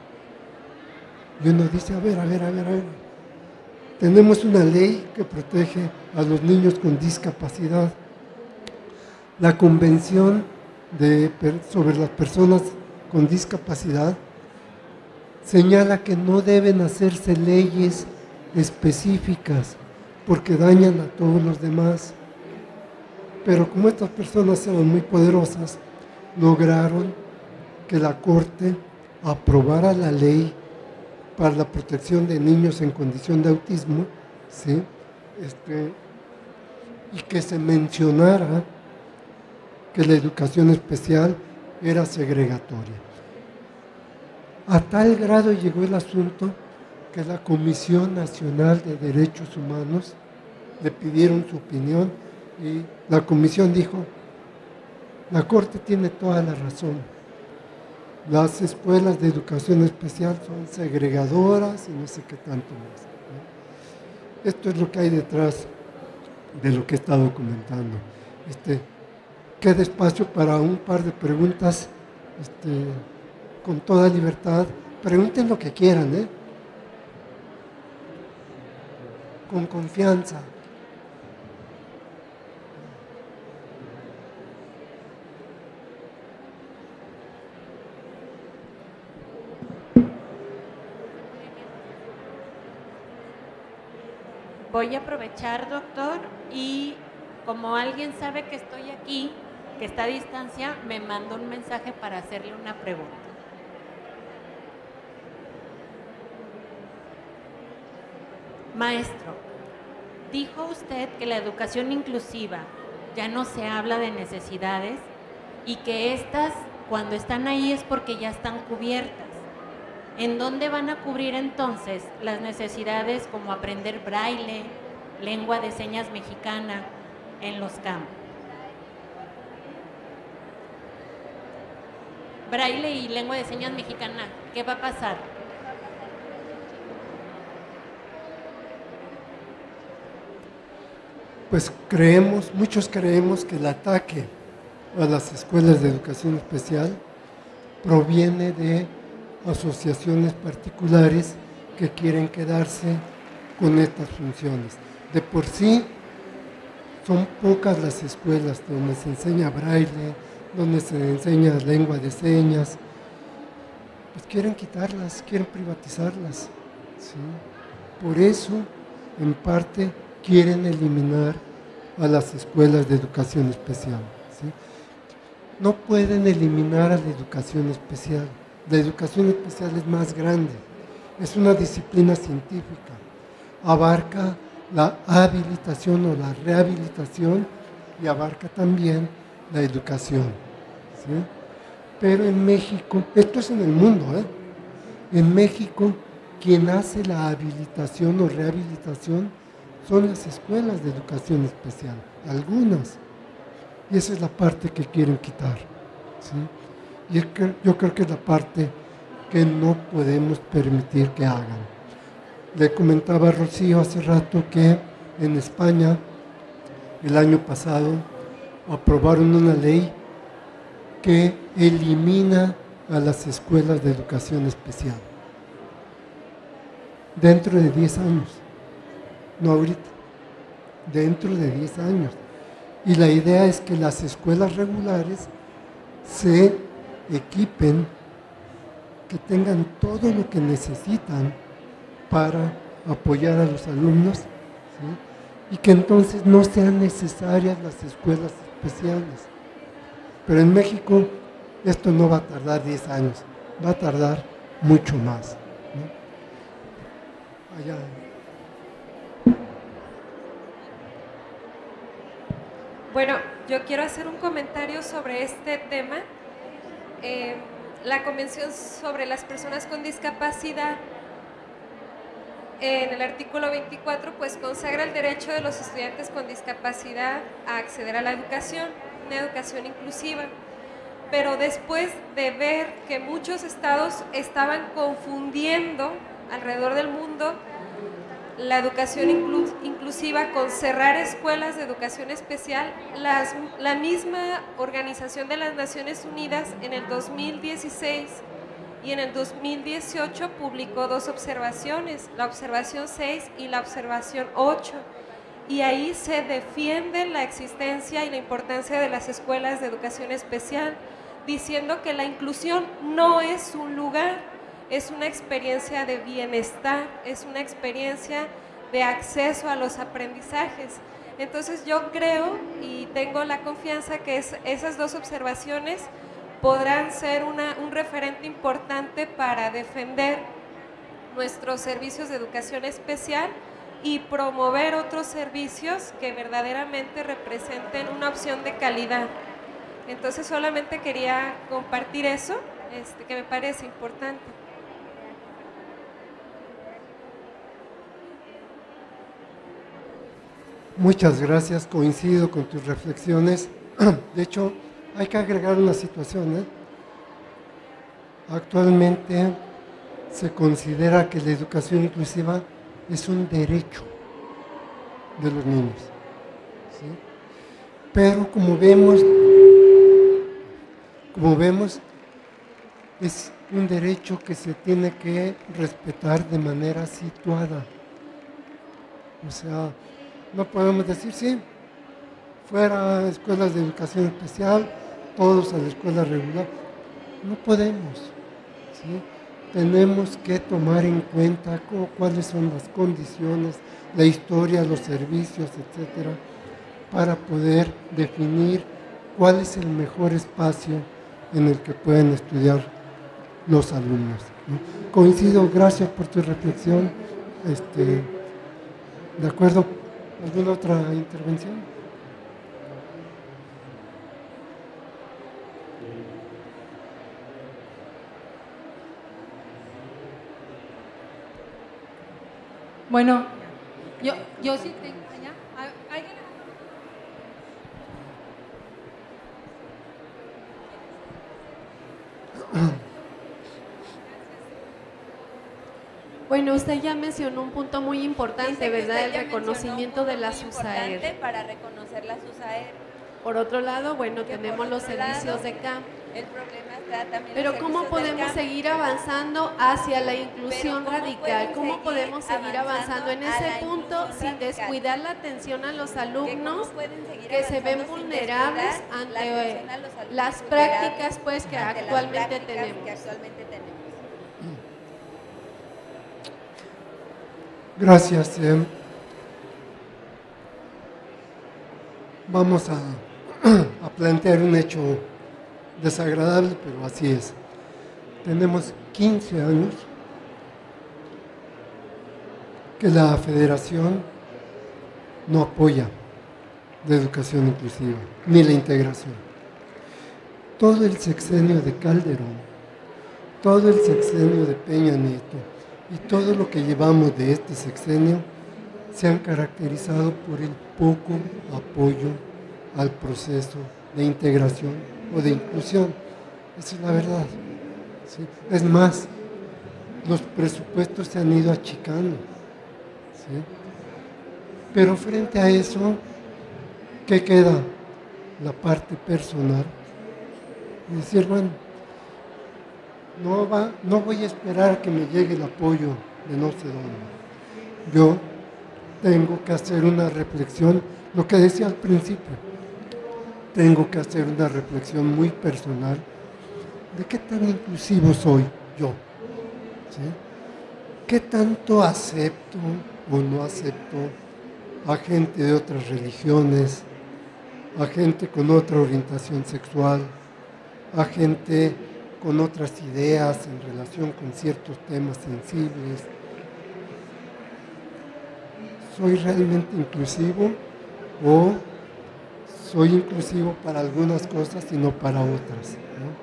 Y uno dice, a ver, a ver, a ver, a ver, tenemos una ley que protege a los niños con discapacidad. La Convención de, sobre las personas con discapacidad señala que no deben hacerse leyes específicas porque dañan a todos los demás. Pero como estas personas eran muy poderosas, lograron que la Corte aprobara la ley para la protección de niños en condición de autismo, ¿sí? este, y que se mencionara que la educación especial era segregatoria. A tal grado llegó el asunto que la Comisión Nacional de Derechos Humanos le pidieron su opinión y la comisión dijo, la Corte tiene toda la razón, las escuelas de educación especial son segregadoras y no sé qué tanto más, ¿no? Esto es lo que hay detrás de lo que he estado comentando. Este, queda espacio para un par de preguntas, este, con toda libertad. Pregunten lo que quieran, ¿eh? Con confianza. Voy a aprovechar, doctor, y como alguien sabe que estoy aquí, que está a distancia, me mandó un mensaje para hacerle una pregunta. Maestro, dijo usted que la educación inclusiva ya no se habla de necesidades y que estas, cuando están ahí, es porque ya están cubiertas. ¿En dónde van a cubrir entonces las necesidades como aprender braille, lengua de señas mexicana en los campos? Braille y lengua de señas mexicana, ¿qué va a pasar? Pues creemos, muchos creemos que el ataque a las escuelas de educación especial proviene de asociaciones particulares que quieren quedarse con estas funciones. De por sí, son pocas las escuelas donde se enseña braille, donde se enseña lengua de señas. Pues quieren quitarlas, quieren privatizarlas, ¿sí? Por eso, en parte, quieren eliminar a las escuelas de educación especial, ¿sí? No pueden eliminar a la educación especial. La educación especial es más grande, es una disciplina científica, abarca la habilitación o la rehabilitación y abarca también la educación, ¿sí? Pero en México, esto es en el mundo, ¿eh? En México, quien hace la habilitación o rehabilitación son las escuelas de educación especial, algunas, y esa es la parte que quieren quitar, ¿sí? Y yo creo que es la parte que no podemos permitir que hagan. Le comentaba a Rocío hace rato que en España, el año pasado, aprobaron una ley que elimina a las escuelas de educación especial. Dentro de diez años, no ahorita, dentro de diez años. Y la idea es que las escuelas regulares se equipen, que tengan todo lo que necesitan para apoyar a los alumnos, ¿sí? Y que entonces no sean necesarias las escuelas especiales. Pero en México esto no va a tardar diez años, va a tardar mucho más, ¿no? Allá. Bueno, yo quiero hacer un comentario sobre este tema. Eh, la Convención sobre las Personas con Discapacidad, en el artículo veinticuatro, pues consagra el derecho de los estudiantes con discapacidad a acceder a la educación, una educación inclusiva. Pero después de ver que muchos estados estaban confundiendo alrededor del mundo la educación inclu inclusiva con cerrar escuelas de educación especial. Las, la misma Organización de las Naciones Unidas en el dos mil dieciséis y en el dos mil dieciocho publicó dos observaciones, la observación seis y la observación ocho, y ahí se defiende la existencia y la importancia de las escuelas de educación especial, diciendo que la inclusión no es un lugar, es una experiencia de bienestar, es una experiencia de acceso a los aprendizajes. Entonces yo creo y tengo la confianza que es, esas dos observaciones podrán ser una, un referente importante para defender nuestros servicios de educación especial y promover otros servicios que verdaderamente representen una opción de calidad. Entonces solamente quería compartir eso, este, que me parece importante. Muchas gracias, coincido con tus reflexiones. De hecho, hay que agregar una situación, ¿eh? Actualmente se considera que la educación inclusiva es un derecho de los niños, ¿sí? Pero como vemos, como vemos, es un derecho que se tiene que respetar de manera situada. O sea, no podemos decir, sí, fuera escuelas de educación especial, todos a la escuela regular. No podemos, ¿sí? Tenemos que tomar en cuenta cómo, cuáles son las condiciones, la historia, los servicios, etcétera, para poder definir cuál es el mejor espacio en el que pueden estudiar los alumnos, ¿no? Coincido, gracias por tu reflexión. Este, ¿de acuerdo? ¿Alguna otra intervención? Bueno, yo, yo sí tengo allá. ¿Alguien? Bueno, usted ya mencionó un punto muy importante, ¿verdad? El reconocimiento de la SUSAER. Para reconocer la SUSAER. Por otro lado, bueno, tenemos los servicios de C A M. El problema está también. Pero ¿cómo podemos seguir avanzando hacia la inclusión radical? ¿Cómo podemos seguir avanzando en ese punto sin descuidar la atención a los alumnos que se ven vulnerables ante las prácticas pues que actualmente tenemos? Gracias. Eh. Vamos a, a plantear un hecho desagradable, pero así es. Tenemos quince años que la Federación no apoya la educación inclusiva, ni la integración. Todo el sexenio de Calderón, todo el sexenio de Peña Nieto y todo lo que llevamos de este sexenio se han caracterizado por el poco apoyo al proceso de integración o de inclusión. Esa es la verdad, ¿sí? Es más, los presupuestos se han ido achicando, ¿sí? Pero frente a eso, ¿qué queda? La parte personal. Y decir, bueno, no, va, no voy a esperar que me llegue el apoyo de no sé dónde. Yo tengo que hacer una reflexión, lo que decía al principio, tengo que hacer una reflexión muy personal de qué tan inclusivo soy yo, ¿sí? ¿Qué tanto acepto o no acepto a gente de otras religiones, a gente con otra orientación sexual, a gente con otras ideas en relación con ciertos temas sensibles? ¿Soy realmente inclusivo o soy inclusivo para algunas cosas y no para otras,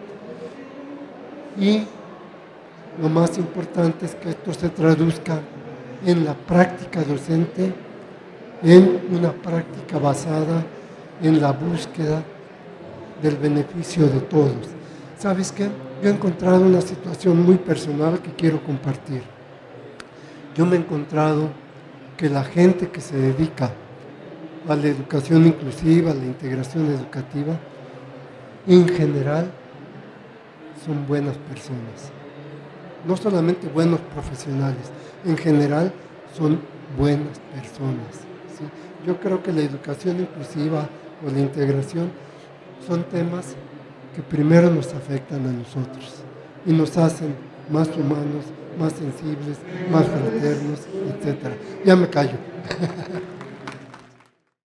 ¿no? Y lo más importante es que esto se traduzca en la práctica docente, en una práctica basada en la búsqueda del beneficio de todos. ¿Sabes qué? Yo he encontrado una situación muy personal que quiero compartir. yo me he encontrado que la gente que se dedica a la educación inclusiva, a la integración educativa, en general son buenas personas. No solamente buenos profesionales, en general son buenas personas, ¿sí? Yo creo que la educación inclusiva o la integración son temas que primero nos afectan a nosotros y nos hacen más humanos, más sensibles, más fraternos, etcétera. Ya me callo.